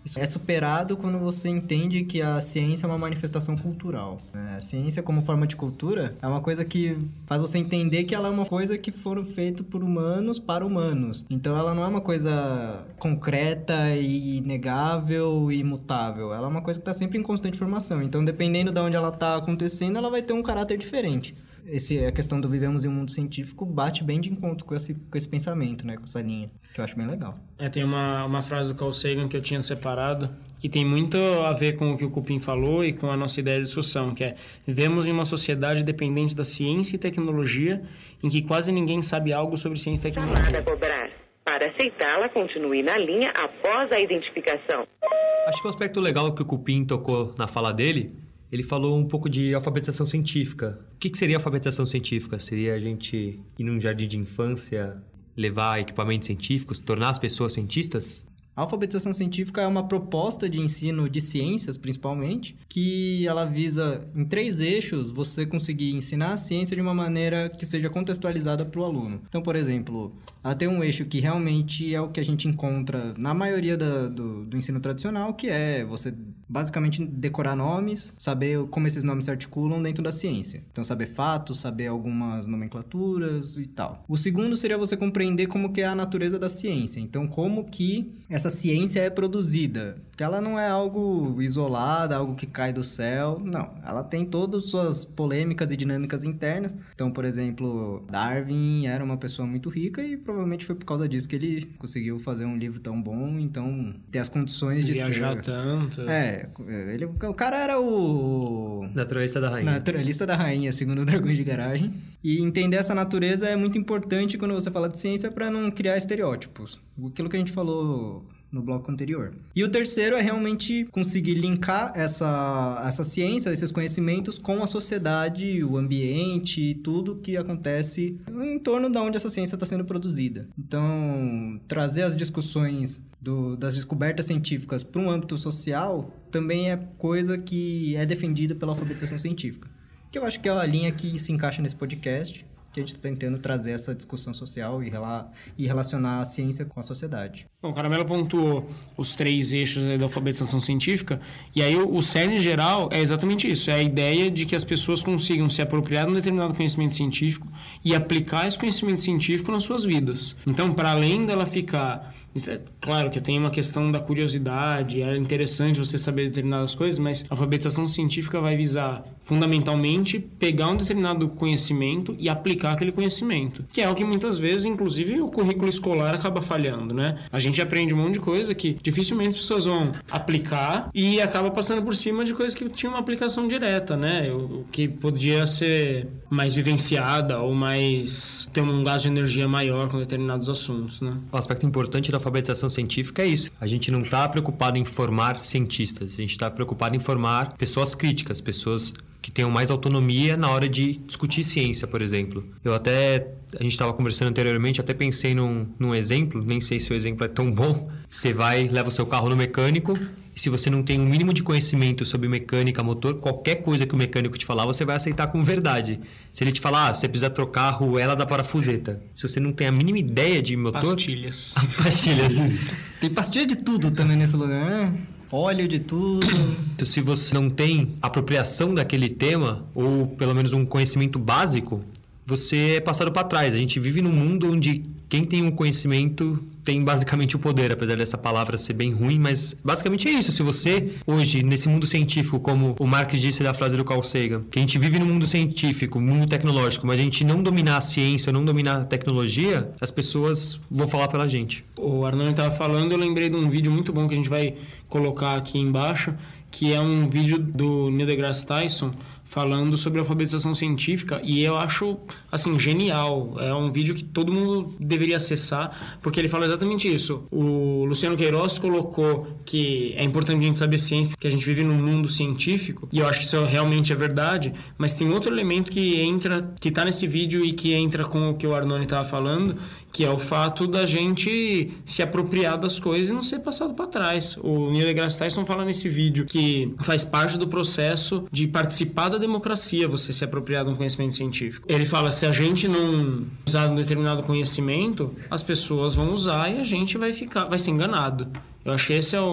Isso é superado quando você entende que a ciência é uma manifestação cultural, né? A ciência, como forma de cultura, é uma coisa que faz você entender que ela é uma coisa que foram feita por humanos para humanos. Então, ela não é uma coisa concreta e inegável e imutável. Ela é uma coisa que está sempre em constante formação. Então, dependendo de onde ela está acontecendo, ela vai ter um caráter diferente. Esse, a questão do vivemos em um mundo científico bate bem de encontro com esse, com esse pensamento, né? Com essa linha, que eu acho bem legal. É, tem uma, uma frase do Carl Sagan que eu tinha separado, que tem muito a ver com o que o Cupim falou e com a nossa ideia de discussão, que é: vivemos em uma sociedade dependente da ciência e tecnologia, em que quase ninguém sabe algo sobre ciência e tecnologia. Chamada a cobrar. Para aceitá-la, continue na linha após a identificação. Acho que o aspecto legal que o Cupim tocou na fala dele, ele falou um pouco de alfabetização científica. O que, que seria alfabetização científica? Seria a gente ir num jardim de infância, levar equipamentos científicos, tornar as pessoas cientistas? A alfabetização científica é uma proposta de ensino de ciências, principalmente, que ela visa, em três eixos, você conseguir ensinar a ciência de uma maneira que seja contextualizada para o aluno. Então, por exemplo, ela tem um eixo que realmente é o que a gente encontra na maioria da, do, do ensino tradicional, que é você basicamente decorar nomes, saber como esses nomes se articulam dentro da ciência. Então, saber fatos, saber algumas nomenclaturas e tal. O segundo seria você compreender como que é a natureza da ciência. Então, como que essa ciência é produzida. Porque ela não é algo isolado, algo que cai do céu. Não, ela tem todas as suas polêmicas e dinâmicas internas. Então, por exemplo, Darwin era uma pessoa muito rica e provavelmente foi por causa disso que ele conseguiu fazer um livro tão bom. Então, ter as condições de viajar ser... tanto. É, ele, o cara era o... Naturalista da rainha. Naturalista da rainha, segundo o Dragões de Garagem. E entender essa natureza é muito importante quando você fala de ciência para não criar estereótipos. Aquilo que a gente falou no bloco anterior. E o terceiro é realmente conseguir linkar essa, essa ciência, esses conhecimentos com a sociedade, o ambiente e tudo que acontece em torno de onde essa ciência está sendo produzida. Então, trazer as discussões do, das descobertas científicas para um âmbito social também é coisa que é defendida pela alfabetização científica. Que eu acho que é a linha que se encaixa nesse podcast, que a gente está tentando trazer essa discussão social e, rela- e relacionar a ciência com a sociedade. Bom, o Caramelo pontuou os três eixos da alfabetização científica, e aí o, o cerne geral é exatamente isso, é a ideia de que as pessoas consigam se apropriar de um determinado conhecimento científico e aplicar esse conhecimento científico nas suas vidas. Então, para além dela ficar... É claro que tem uma questão da curiosidade, é interessante você saber determinadas coisas, mas a alfabetização científica vai visar, fundamentalmente, pegar um determinado conhecimento e aplicar aquele conhecimento, que é o que muitas vezes, inclusive, o currículo escolar acaba falhando, né? A gente aprende um monte de coisa que dificilmente as pessoas vão aplicar e acaba passando por cima de coisas que tinham uma aplicação direta, né? O que podia ser mais vivenciada ou mais... ter um gasto de energia maior com determinados assuntos, né? O aspecto importante da alfabetização científica é isso. A gente não está preocupado em formar cientistas, a gente está preocupado em formar pessoas críticas, pessoas que tenham mais autonomia na hora de discutir ciência, por exemplo. Eu até, a gente estava conversando anteriormente, até pensei num, num exemplo, nem sei se o exemplo é tão bom. Você vai, leva o seu carro no mecânico, e se você não tem um mínimo de conhecimento sobre mecânica, motor, qualquer coisa que o mecânico te falar, você vai aceitar como verdade. Se ele te falar, ah, você precisa trocar a arruela da parafuseta. Se você não tem a mínima ideia de motor... Pastilhas. Pastilhas. Tem pastilha de tudo também nesse lugar, né? Óleo de tudo. Então, se você não tem apropriação daquele tema, ou pelo menos um conhecimento básico, você é passado para trás. A gente vive num mundo onde quem tem um conhecimento tem basicamente o poder, apesar dessa palavra ser bem ruim, mas basicamente é isso. Se você, hoje, nesse mundo científico, como o Marx disse da frase do Carl Sagan, que a gente vive num mundo científico, mundo tecnológico, mas a gente não dominar a ciência, não dominar a tecnologia, as pessoas vão falar pela gente. O Arnone estava falando, eu lembrei de um vídeo muito bom que a gente vai colocar aqui embaixo, que é um vídeo do Neil deGrasse Tyson falando sobre alfabetização científica, e eu acho, assim, genial. É um vídeo que todo mundo deveria acessar, porque ele fala exatamente isso. O Luciano Queiroz colocou que é importante a gente saber ciência, porque a gente vive num mundo científico, e eu acho que isso realmente é verdade, mas tem outro elemento que entra, que tá nesse vídeo e que entra com o que o Arnone estava falando, que é o fato da gente se apropriar das coisas e não ser passado para trás. O Neil deGrasse Tyson fala nesse vídeo que faz parte do processo de participar da democracia, você se apropriar de um conhecimento científico. Ele fala, se a gente não usar um determinado conhecimento, as pessoas vão usar e a gente vai ficar, vai ser enganado. Eu acho que esse é o,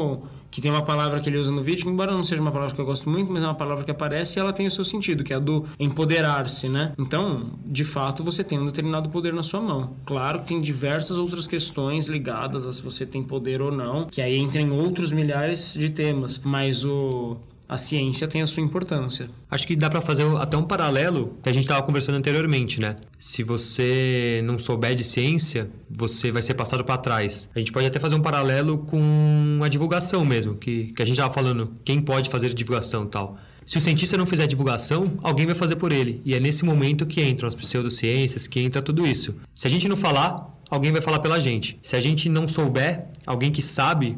que tem uma palavra que ele usa no vídeo, que embora não seja uma palavra que eu gosto muito, mas é uma palavra que aparece e ela tem o seu sentido, que é a do empoderar-se, né? Então, de fato, você tem um determinado poder na sua mão. Claro que tem diversas outras questões ligadas a se você tem poder ou não, que aí entra em outros milhares de temas, mas o... a ciência tem a sua importância. Acho que dá para fazer até um paralelo que a gente estava conversando anteriormente, né? Se você não souber de ciência, você vai ser passado para trás. A gente pode até fazer um paralelo com a divulgação mesmo, que, que a gente estava falando, quem pode fazer divulgação e tal. Se o cientista não fizer divulgação, alguém vai fazer por ele. E é nesse momento que entram as pseudociências, que entra tudo isso. Se a gente não falar, alguém vai falar pela gente. Se a gente não souber, alguém que sabe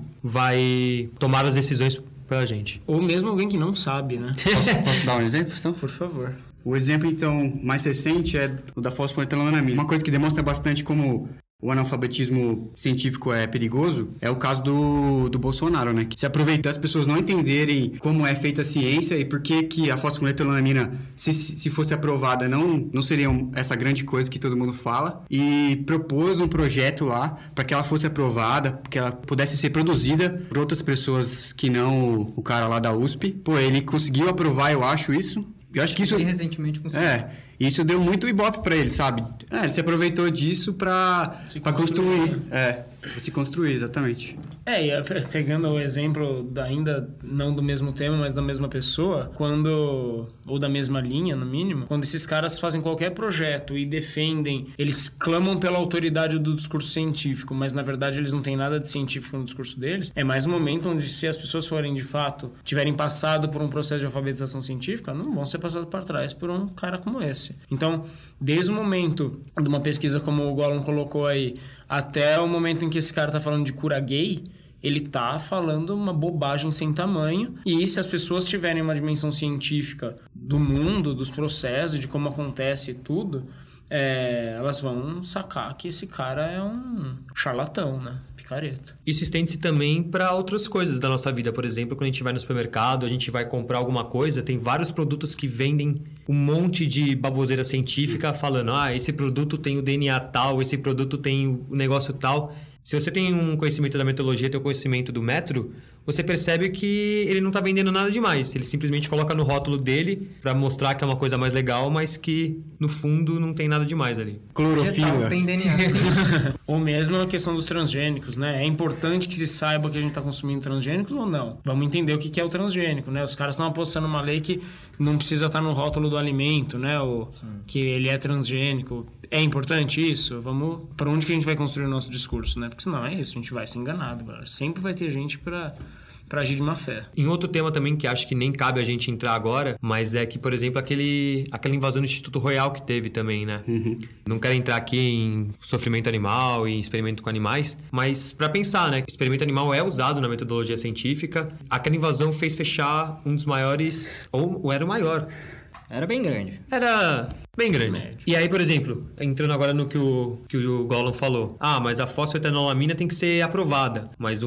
vai tomar as decisões pela gente. Ou mesmo alguém que não sabe, né? Posso, posso dar um exemplo, então? Por favor. O exemplo, então, mais recente é o da fosfoetilenamina. Uma coisa que demonstra bastante como o analfabetismo científico é perigoso é o caso do, do Bolsonaro, né? Que se aproveita das pessoas não entenderem como é feita a ciência e por que que a fosfoetilenamina, se, se fosse aprovada, não, não seria essa grande coisa que todo mundo fala. E propôs um projeto lá para que ela fosse aprovada, que ela pudesse ser produzida por outras pessoas que não o, o cara lá da U S P. Pô, ele conseguiu aprovar, eu acho isso. Eu acho que isso... E recentemente conseguiu. É, isso deu muito ibope pra ele, sabe? É, ele se aproveitou disso pra, pra construir. construir. É, pra se construir, exatamente. É, e pegando o exemplo da, ainda não do mesmo tema, mas da mesma pessoa, quando, ou da mesma linha, no mínimo, quando esses caras fazem qualquer projeto e defendem, eles clamam pela autoridade do discurso científico, mas na verdade eles não têm nada de científico no discurso deles, é mais um momento onde, se as pessoas forem de fato, tiverem passado por um processo de alfabetização científica, não vão ser passados para trás por um cara como esse. Então, desde o momento de uma pesquisa como o Gollum colocou aí, até o momento em que esse cara tá falando de cura gay, ele tá falando uma bobagem sem tamanho. E se as pessoas tiverem uma dimensão científica do mundo, dos processos, de como acontece tudo, é, elas vão sacar que esse cara é um charlatão, né? Picareta. Isso estende-se também para outras coisas da nossa vida. Por exemplo, quando a gente vai no supermercado, a gente vai comprar alguma coisa, tem vários produtos que vendem um monte de baboseira científica falando, ah, esse produto tem o D N A tal, esse produto tem o negócio tal. Se você tem um conhecimento da metodologia, tem o conhecimento do método, você percebe que ele não está vendendo nada demais. Ele simplesmente coloca no rótulo dele para mostrar que é uma coisa mais legal, mas que no fundo não tem nada demais ali. Clorofila. Tem D N A. Ou mesmo a questão dos transgênicos, né? É importante que se saiba que a gente está consumindo transgênicos ou não? Vamos entender o que é o transgênico, né? Os caras estão apostando uma lei que não precisa estar no rótulo do alimento, né? Ou que ele é transgênico. É importante isso? Vamos... Para onde que a gente vai construir o nosso discurso, né? Porque senão é isso, a gente vai ser enganado, galera. Sempre vai ter gente para... para agir de má fé. Em outro tema também que acho que nem cabe a gente entrar agora, mas é que, por exemplo, aquele, aquela invasão do Instituto Royal que teve também, né? Uhum. Não quero entrar aqui em sofrimento animal e experimento com animais, mas para pensar, né? Que o experimento animal é usado na metodologia científica. Aquela invasão fez fechar um dos maiores, ou, ou era o maior. Era bem grande. Era bem grande. Médio. E aí, por exemplo, entrando agora no que o, que o Gollum falou. Ah, mas a fosfoetanolamina tem que ser aprovada. Mas um,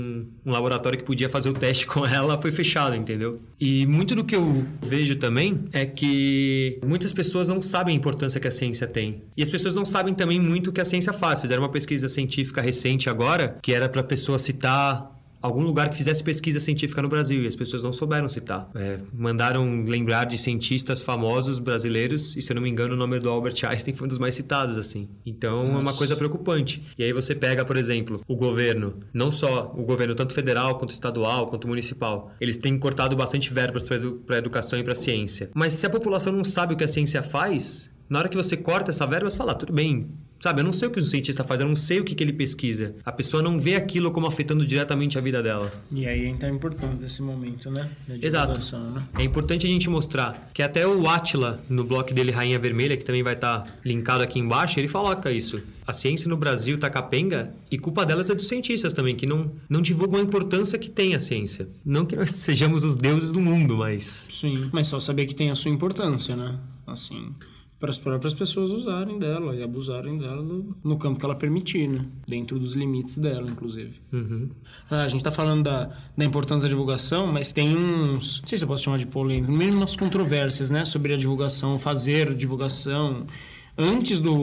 um laboratório que podia fazer o teste com ela foi fechado, entendeu? E muito do que eu vejo também é que muitas pessoas não sabem a importância que a ciência tem. E as pessoas não sabem também muito o que a ciência faz. Fizeram uma pesquisa científica recente agora, que era para a pessoa citar algum lugar que fizesse pesquisa científica no Brasil, e as pessoas não souberam citar. É, mandaram lembrar de cientistas famosos brasileiros, e se eu não me engano o nome do Albert Einstein foi um dos mais citados, assim. Então Nossa. É uma coisa preocupante. E aí você pega, por exemplo, o governo, não só o governo tanto federal, quanto estadual, quanto municipal, eles têm cortado bastante verbas para edu- a educação e para a ciência. Mas se a população não sabe o que a ciência faz, na hora que você corta essa verba, você fala, ah, tudo bem. Sabe, eu não sei o que o cientista faz, eu não sei o que, que ele pesquisa. A pessoa não vê aquilo como afetando diretamente a vida dela. E aí entra a importância desse momento, né? Da Exato. Né? É importante a gente mostrar que até o Átila, no blog dele Rainha Vermelha, que também vai estar tá linkado aqui embaixo, ele coloca isso. A ciência no Brasil tá capenga e culpa delas é dos cientistas também, que não, não divulgam a importância que tem a ciência. Não que nós sejamos os deuses do mundo, mas... Sim, mas só saber que tem a sua importância, né? Assim... para as próprias pessoas usarem dela e abusarem dela no, no campo que ela permitir, né? Dentro dos limites dela, inclusive. Uhum. Ah, a gente tá falando da, da importância da divulgação, mas tem uns... Não sei se eu posso chamar de polêmica, mesmo umas controvérsias, né? Sobre a divulgação, fazer divulgação. Antes do,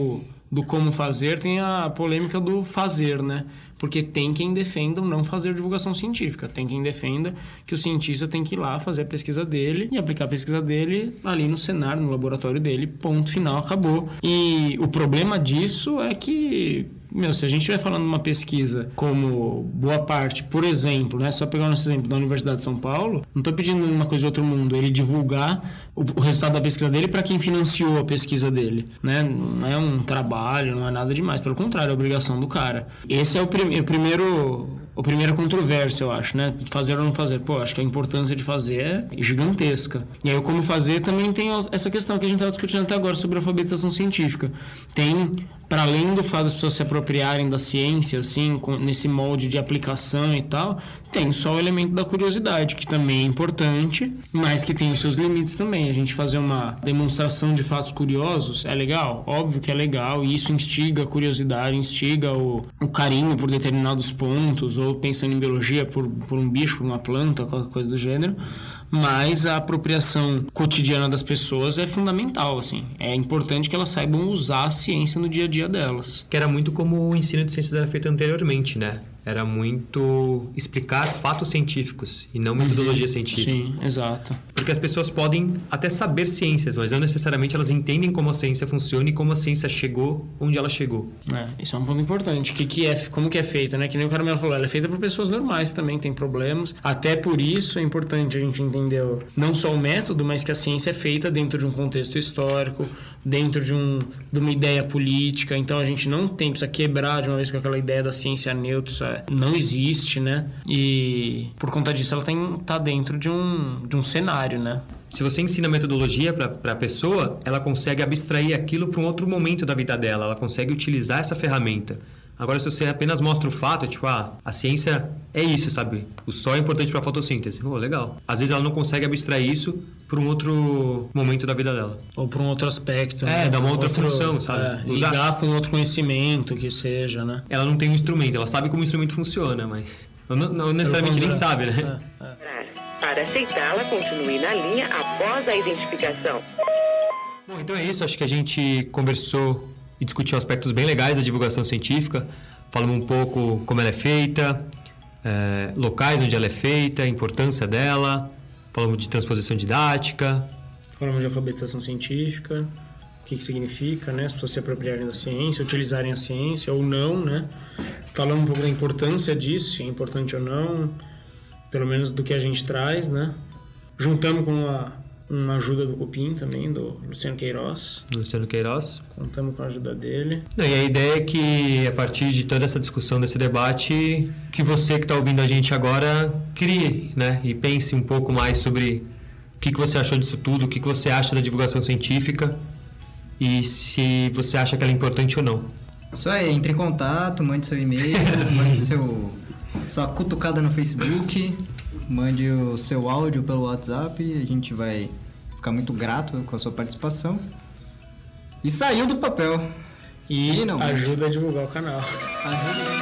do como fazer, tem a polêmica do fazer, né? Porque tem quem defenda o não fazer divulgação científica. Tem quem defenda que o cientista tem que ir lá fazer a pesquisa dele e aplicar a pesquisa dele ali no cenário, no laboratório dele. Ponto final, acabou. E o problema disso é que... Meu, se a gente estiver falando de uma pesquisa como boa parte, por exemplo, né, só pegar o nosso exemplo da Universidade de São Paulo, não estou pedindo uma coisa de outro mundo, ele divulgar o, o resultado da pesquisa dele para quem financiou a pesquisa dele, né? Não é um trabalho, não é nada demais, pelo contrário, é obrigação do cara. Esse é o, prim- o primeiro... A primeira controvérsia, eu acho, né? Fazer ou não fazer. Pô, acho que a importância de fazer é gigantesca. E aí, o como fazer também tem essa questão que a gente estava discutindo até agora sobre alfabetização científica. Tem, para além do fato das pessoas se apropriarem da ciência, assim, com, nesse molde de aplicação e tal, tem só o elemento da curiosidade, que também é importante, mas que tem os seus limites também. A gente fazer uma demonstração de fatos curiosos é legal? Óbvio que é legal, e isso instiga a curiosidade, instiga o, o carinho por determinados pontos, ou pensando em biologia por, por um bicho, por uma planta, qualquer coisa do gênero, mas a apropriação cotidiana das pessoas é fundamental, assim. É importante que elas saibam usar a ciência no dia a dia delas. Que era muito como o ensino de ciências era feito anteriormente, né? Era muito explicar fatos científicos e não metodologia uhum. científica. Sim, exato. Porque as pessoas podem até saber ciências, mas não necessariamente elas entendem como a ciência funciona e como a ciência chegou onde ela chegou. É, isso é um ponto importante. Que que é, como que é feita, né? Que nem o Carmelo falou, ela é feita por pessoas normais também, tem problemas. Até por isso é importante a gente entender não só o método, mas que a ciência é feita dentro de um contexto histórico, dentro de, um, de uma ideia política. Então a gente não tem, precisa quebrar de uma vez com aquela ideia da ciência neutra, isso é, não existe, né? E por conta disso ela tem, tá dentro de um, de um cenário, né? Se você ensina metodologia para a pessoa, ela consegue abstrair aquilo para um outro momento da vida dela, ela consegue utilizar essa ferramenta. Agora, se você apenas mostra o fato, tipo, ah, a ciência é isso, sabe? O sol é importante para a fotossíntese. Oh, legal. Às vezes ela não consegue abstrair isso para um outro momento da vida dela. Ou para um outro aspecto. É, né? dá uma outra outro, função, sabe? É, Usar... ligar com outro conhecimento que seja, né? Ela não tem um instrumento, ela sabe como o instrumento funciona, mas não, não necessariamente nem sabe, né? É, é. Para aceitá-la, continue na linha após a identificação. Bom, então é isso. Acho que a gente conversou e discutiu aspectos bem legais da divulgação científica. Falamos um pouco como ela é feita, é, locais onde ela é feita, a importância dela. Falamos de transposição didática. Falamos de alfabetização científica, o que, que significa, né? As pessoas se apropriarem da ciência, utilizarem a ciência ou não, né? Falamos um pouco da importância disso, se é importante ou não, pelo menos do que a gente traz, né? Juntamos com a... uma ajuda do Cupim também, do Luciano Queiroz. Luciano Queiroz. Contamos com a ajuda dele. Não, e a ideia é que, a partir de toda essa discussão, desse debate, que você que está ouvindo a gente agora crie, né? E pense um pouco mais sobre o que, que você achou disso tudo, o que, que você acha da divulgação científica e se você acha que ela é importante ou não. Isso aí, entre em contato, mande seu e-mail, mande seu, sua cutucada no Facebook... Mande o seu áudio pelo WhatsApp, a gente vai ficar muito grato com a sua participação. E saiu do papel. E, e não, ajuda a divulgar o canal. Ajuda.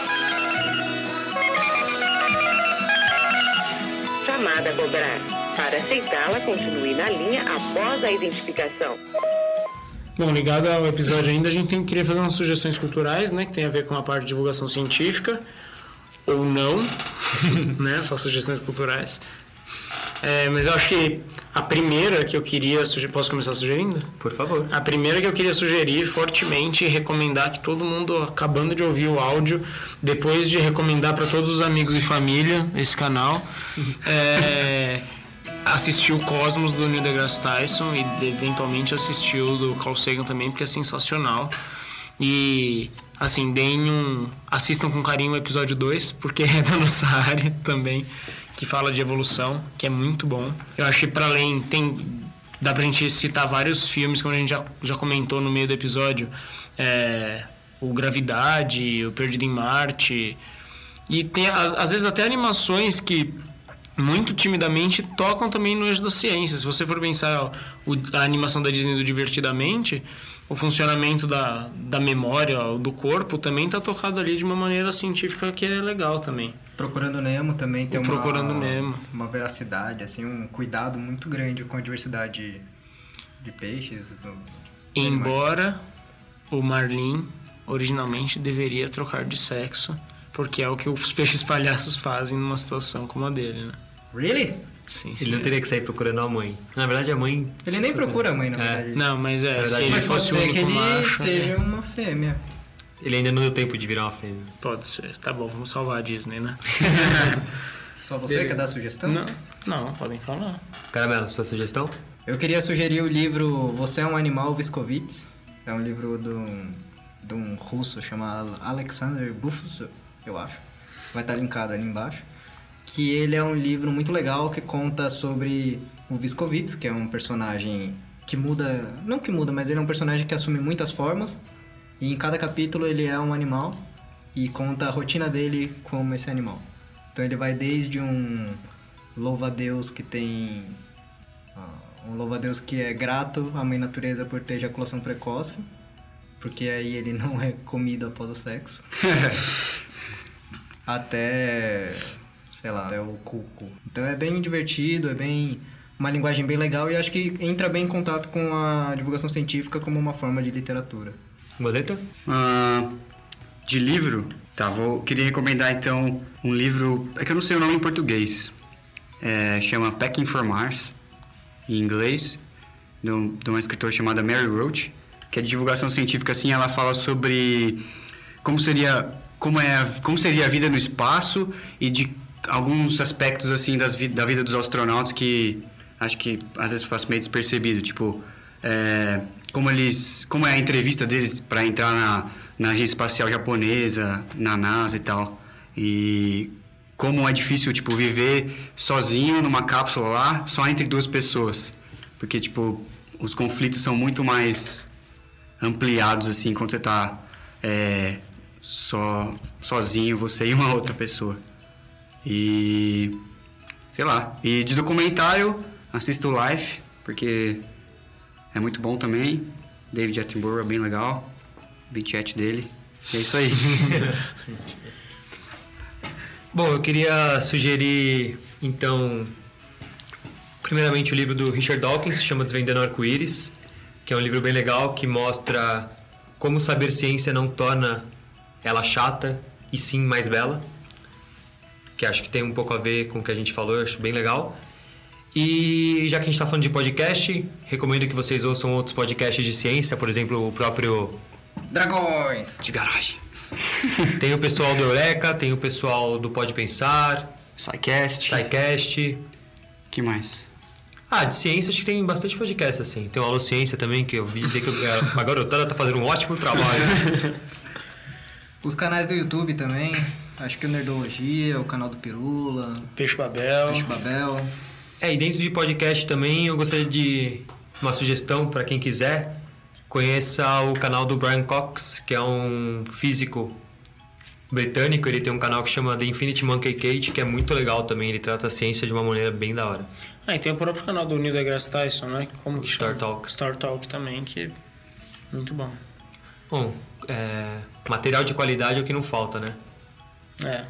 Chamada a cobrar. Para aceitá-la, continue na linha após a identificação. Bom, ligado ao episódio ainda, a gente tem, queria fazer umas sugestões culturais, né? Que tem a ver com a parte de divulgação científica. Ou não, né? Só sugestões culturais. É, mas eu acho que a primeira que eu queria sugerir... Posso começar sugerindo? Por favor. A primeira que eu queria sugerir fortemente e recomendar que todo mundo, acabando de ouvir o áudio, depois de recomendar para todos os amigos e família esse canal, é, assistir o Cosmos do Neil deGrasse Tyson e eventualmente assistir o do Carl Sagan também, porque é sensacional. E... assim, deem um... assistam com carinho o episódio dois, porque é da nossa área também, que fala de evolução, que é muito bom. Eu acho que para além, tem... dá pra gente citar vários filmes, como a gente já, já comentou no meio do episódio. É, o Gravidade, o Perdido em Marte. E tem, às vezes, até animações que muito timidamente tocam também no eixo da ciência. Se você for pensar o, a animação da Disney do Divertidamente... o funcionamento da, da memória, do corpo, também está tocado ali de uma maneira científica que é legal também. Procurando Nemo também tem uma, Procurando Nemo. uma veracidade, assim, um cuidado muito grande com a diversidade de peixes. Do, Embora o Marlin originalmente deveria trocar de sexo, porque é o que os peixes palhaços fazem numa situação como a dele, né? Really? Sim, sim. Ele não teria que sair procurando a mãe. Na verdade, a mãe... Ele nem procura a mãe, na verdade. Não, mas é, verdade, se ele Mas pode fosse o ser que único ele macho... seja é, uma fêmea. Ele ainda não deu tempo de virar uma fêmea. Pode ser. Tá bom, vamos salvar a Disney, né? Só você quer dar sugestão? Não, não, podem falar. Caramelo, sua sugestão? Eu queria sugerir o livro Você é um Animal, Viscovitz. É um livro de um, de um russo chamado Alexander Bufus, eu acho. Vai estar linkado ali embaixo. Que ele é um livro muito legal que conta sobre o Viscovitz, que é um personagem que muda... Não que muda, mas ele é um personagem que assume muitas formas. E em cada capítulo ele é um animal e conta a rotina dele como esse animal. Então ele vai desde um louva-a-Deus que tem... Um louva-a-Deus que é grato à mãe natureza por ter ejaculação precoce, porque aí ele não é comido após o sexo. Até, sei lá, é o cuco. Então é bem divertido, é bem... Uma linguagem bem legal e acho que entra bem em contato com a divulgação científica como uma forma de literatura. Boleta? Ah, de livro? Tá, vou, queria recomendar então um livro... É que eu não sei o nome em português. É, chama Packing for Mars, em inglês, de, um, de uma escritora chamada Mary Roach, que é de divulgação científica, assim, ela fala sobre como seria, como é, como seria a vida no espaço e de alguns aspectos, assim, das, da vida dos astronautas que acho que às vezes passa meio despercebido, tipo, é, como eles, como é a entrevista deles para entrar na, na agência espacial japonesa, na NASA e tal, e como é difícil, tipo, viver sozinho numa cápsula lá, só entre duas pessoas. Porque, tipo, os conflitos são muito mais ampliados, assim, quando você tá é, só, sozinho, você e uma outra pessoa. E... sei lá. E de documentário, assisto o Life, porque é muito bom também. David Attenborough é bem legal. Bem chat dele. E é isso aí. Bom, eu queria sugerir, então, primeiramente o livro do Richard Dawkins, se chama Desvendando Arco-Íris, que é um livro bem legal que mostra como saber ciência não torna ela chata e sim mais bela, que acho que tem um pouco a ver com o que a gente falou, eu acho bem legal. E já que a gente está falando de podcast, recomendo que vocês ouçam outros podcasts de ciência, por exemplo, o próprio Dragões! De Garagem. Tem o pessoal do Eureka, tem o pessoal do Pode Pensar, SciCast. SciCast. Que mais? Ah, de ciência acho que tem bastante podcast, assim. Tem o Alô Ciência também, que eu vi dizer que a garotada tá fazendo um ótimo trabalho. Os canais do YouTube também, acho que o Nerdologia, o canal do Pirula, Peixe Babel. Peixe Babel. É, e dentro de podcast também eu gostaria de uma sugestão para quem quiser. Conheça o canal do Brian Cox, que é um físico britânico. Ele tem um canal que chama The Infinity Monkey Cage, que é muito legal também. Ele trata a ciência de uma maneira bem da hora. Ah, e tem o próprio canal do Neil deGrasse Tyson, né? Como que Star chama? Talk. Star Talk também, que é muito bom. Bom, é, material de qualidade é o que não falta, né? É.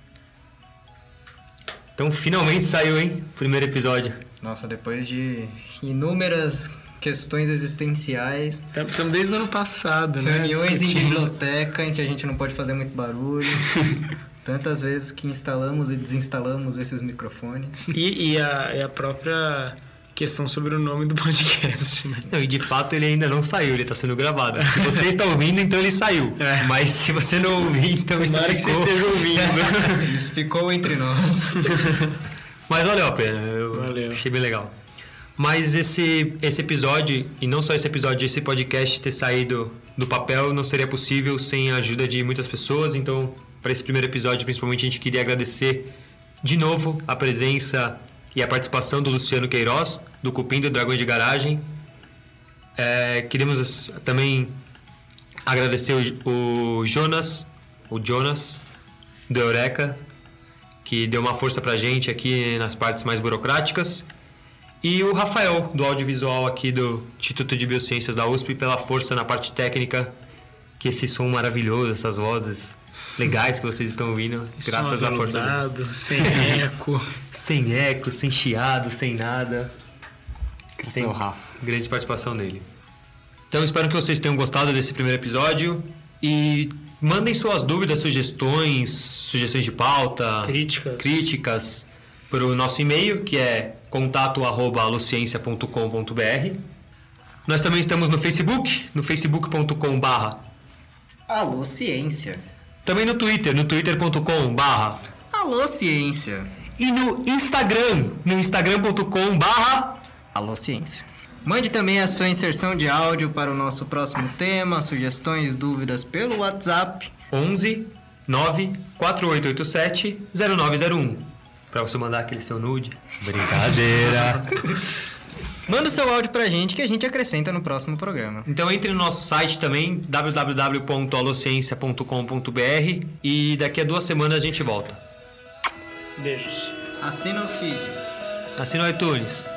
Então finalmente saiu, hein? Primeiro episódio. Nossa, depois de inúmeras questões existenciais, Estamos desde o ano passado, né? reuniões em discutindo. biblioteca em que a gente não pode fazer muito barulho, tantas vezes que instalamos e desinstalamos esses microfones. E, e, a, e a própria questão sobre o nome do podcast, né? Não, e de fato ele ainda não saiu, ele está sendo gravado. Se você está ouvindo, então ele saiu. É. Mas se você não ouvir, então isso Tomara que ficou... você esteja ouvindo. Isso ficou entre nós. Mas valeu a pena, eu Valeu. achei bem legal. Mas esse, esse episódio, e não só esse episódio, esse podcast ter saído do papel não seria possível sem a ajuda de muitas pessoas. Então, para esse primeiro episódio, principalmente, a gente queria agradecer de novo a presença e a participação do Luciano Queiroz, do Cupim do Dragões de Garagem. É, queremos também agradecer o, o Jonas, o Jonas do Eureka, que deu uma força pra gente aqui nas partes mais burocráticas. E o Rafael, do audiovisual aqui do Instituto de Biociências da U S P, pela força na parte técnica, que esse som maravilhoso, essas vozes legais que vocês estão ouvindo, graças à força dele. Aveludado, sem eco. Sem eco, sem chiado, sem nada. Graças Tem ao Rafa. grande participação dele. Então espero que vocês tenham gostado desse primeiro episódio e mandem suas dúvidas, sugestões, sugestões de pauta, Críticas. críticas para o nosso e-mail, que é contato arroba alociência ponto com ponto b r. Nós também estamos no Facebook, no facebook ponto com barra. Alô, ciência. Também no Twitter, no twitter ponto com barra. Alô, ciência. E no Instagram, no instagram ponto com barra. Alô, ciência. Mande também a sua inserção de áudio para o nosso próximo tema, sugestões, dúvidas pelo WhatsApp. onze nove quatro oito oito sete zero nove zero um. Pra você mandar aquele seu nude. Brincadeira. Manda o seu áudio pra gente que a gente acrescenta no próximo programa. Então entre no nosso site também, w w w ponto alociência ponto com ponto b r, e daqui a duas semanas a gente volta. Beijos. Assina o feed. Assina o iTunes.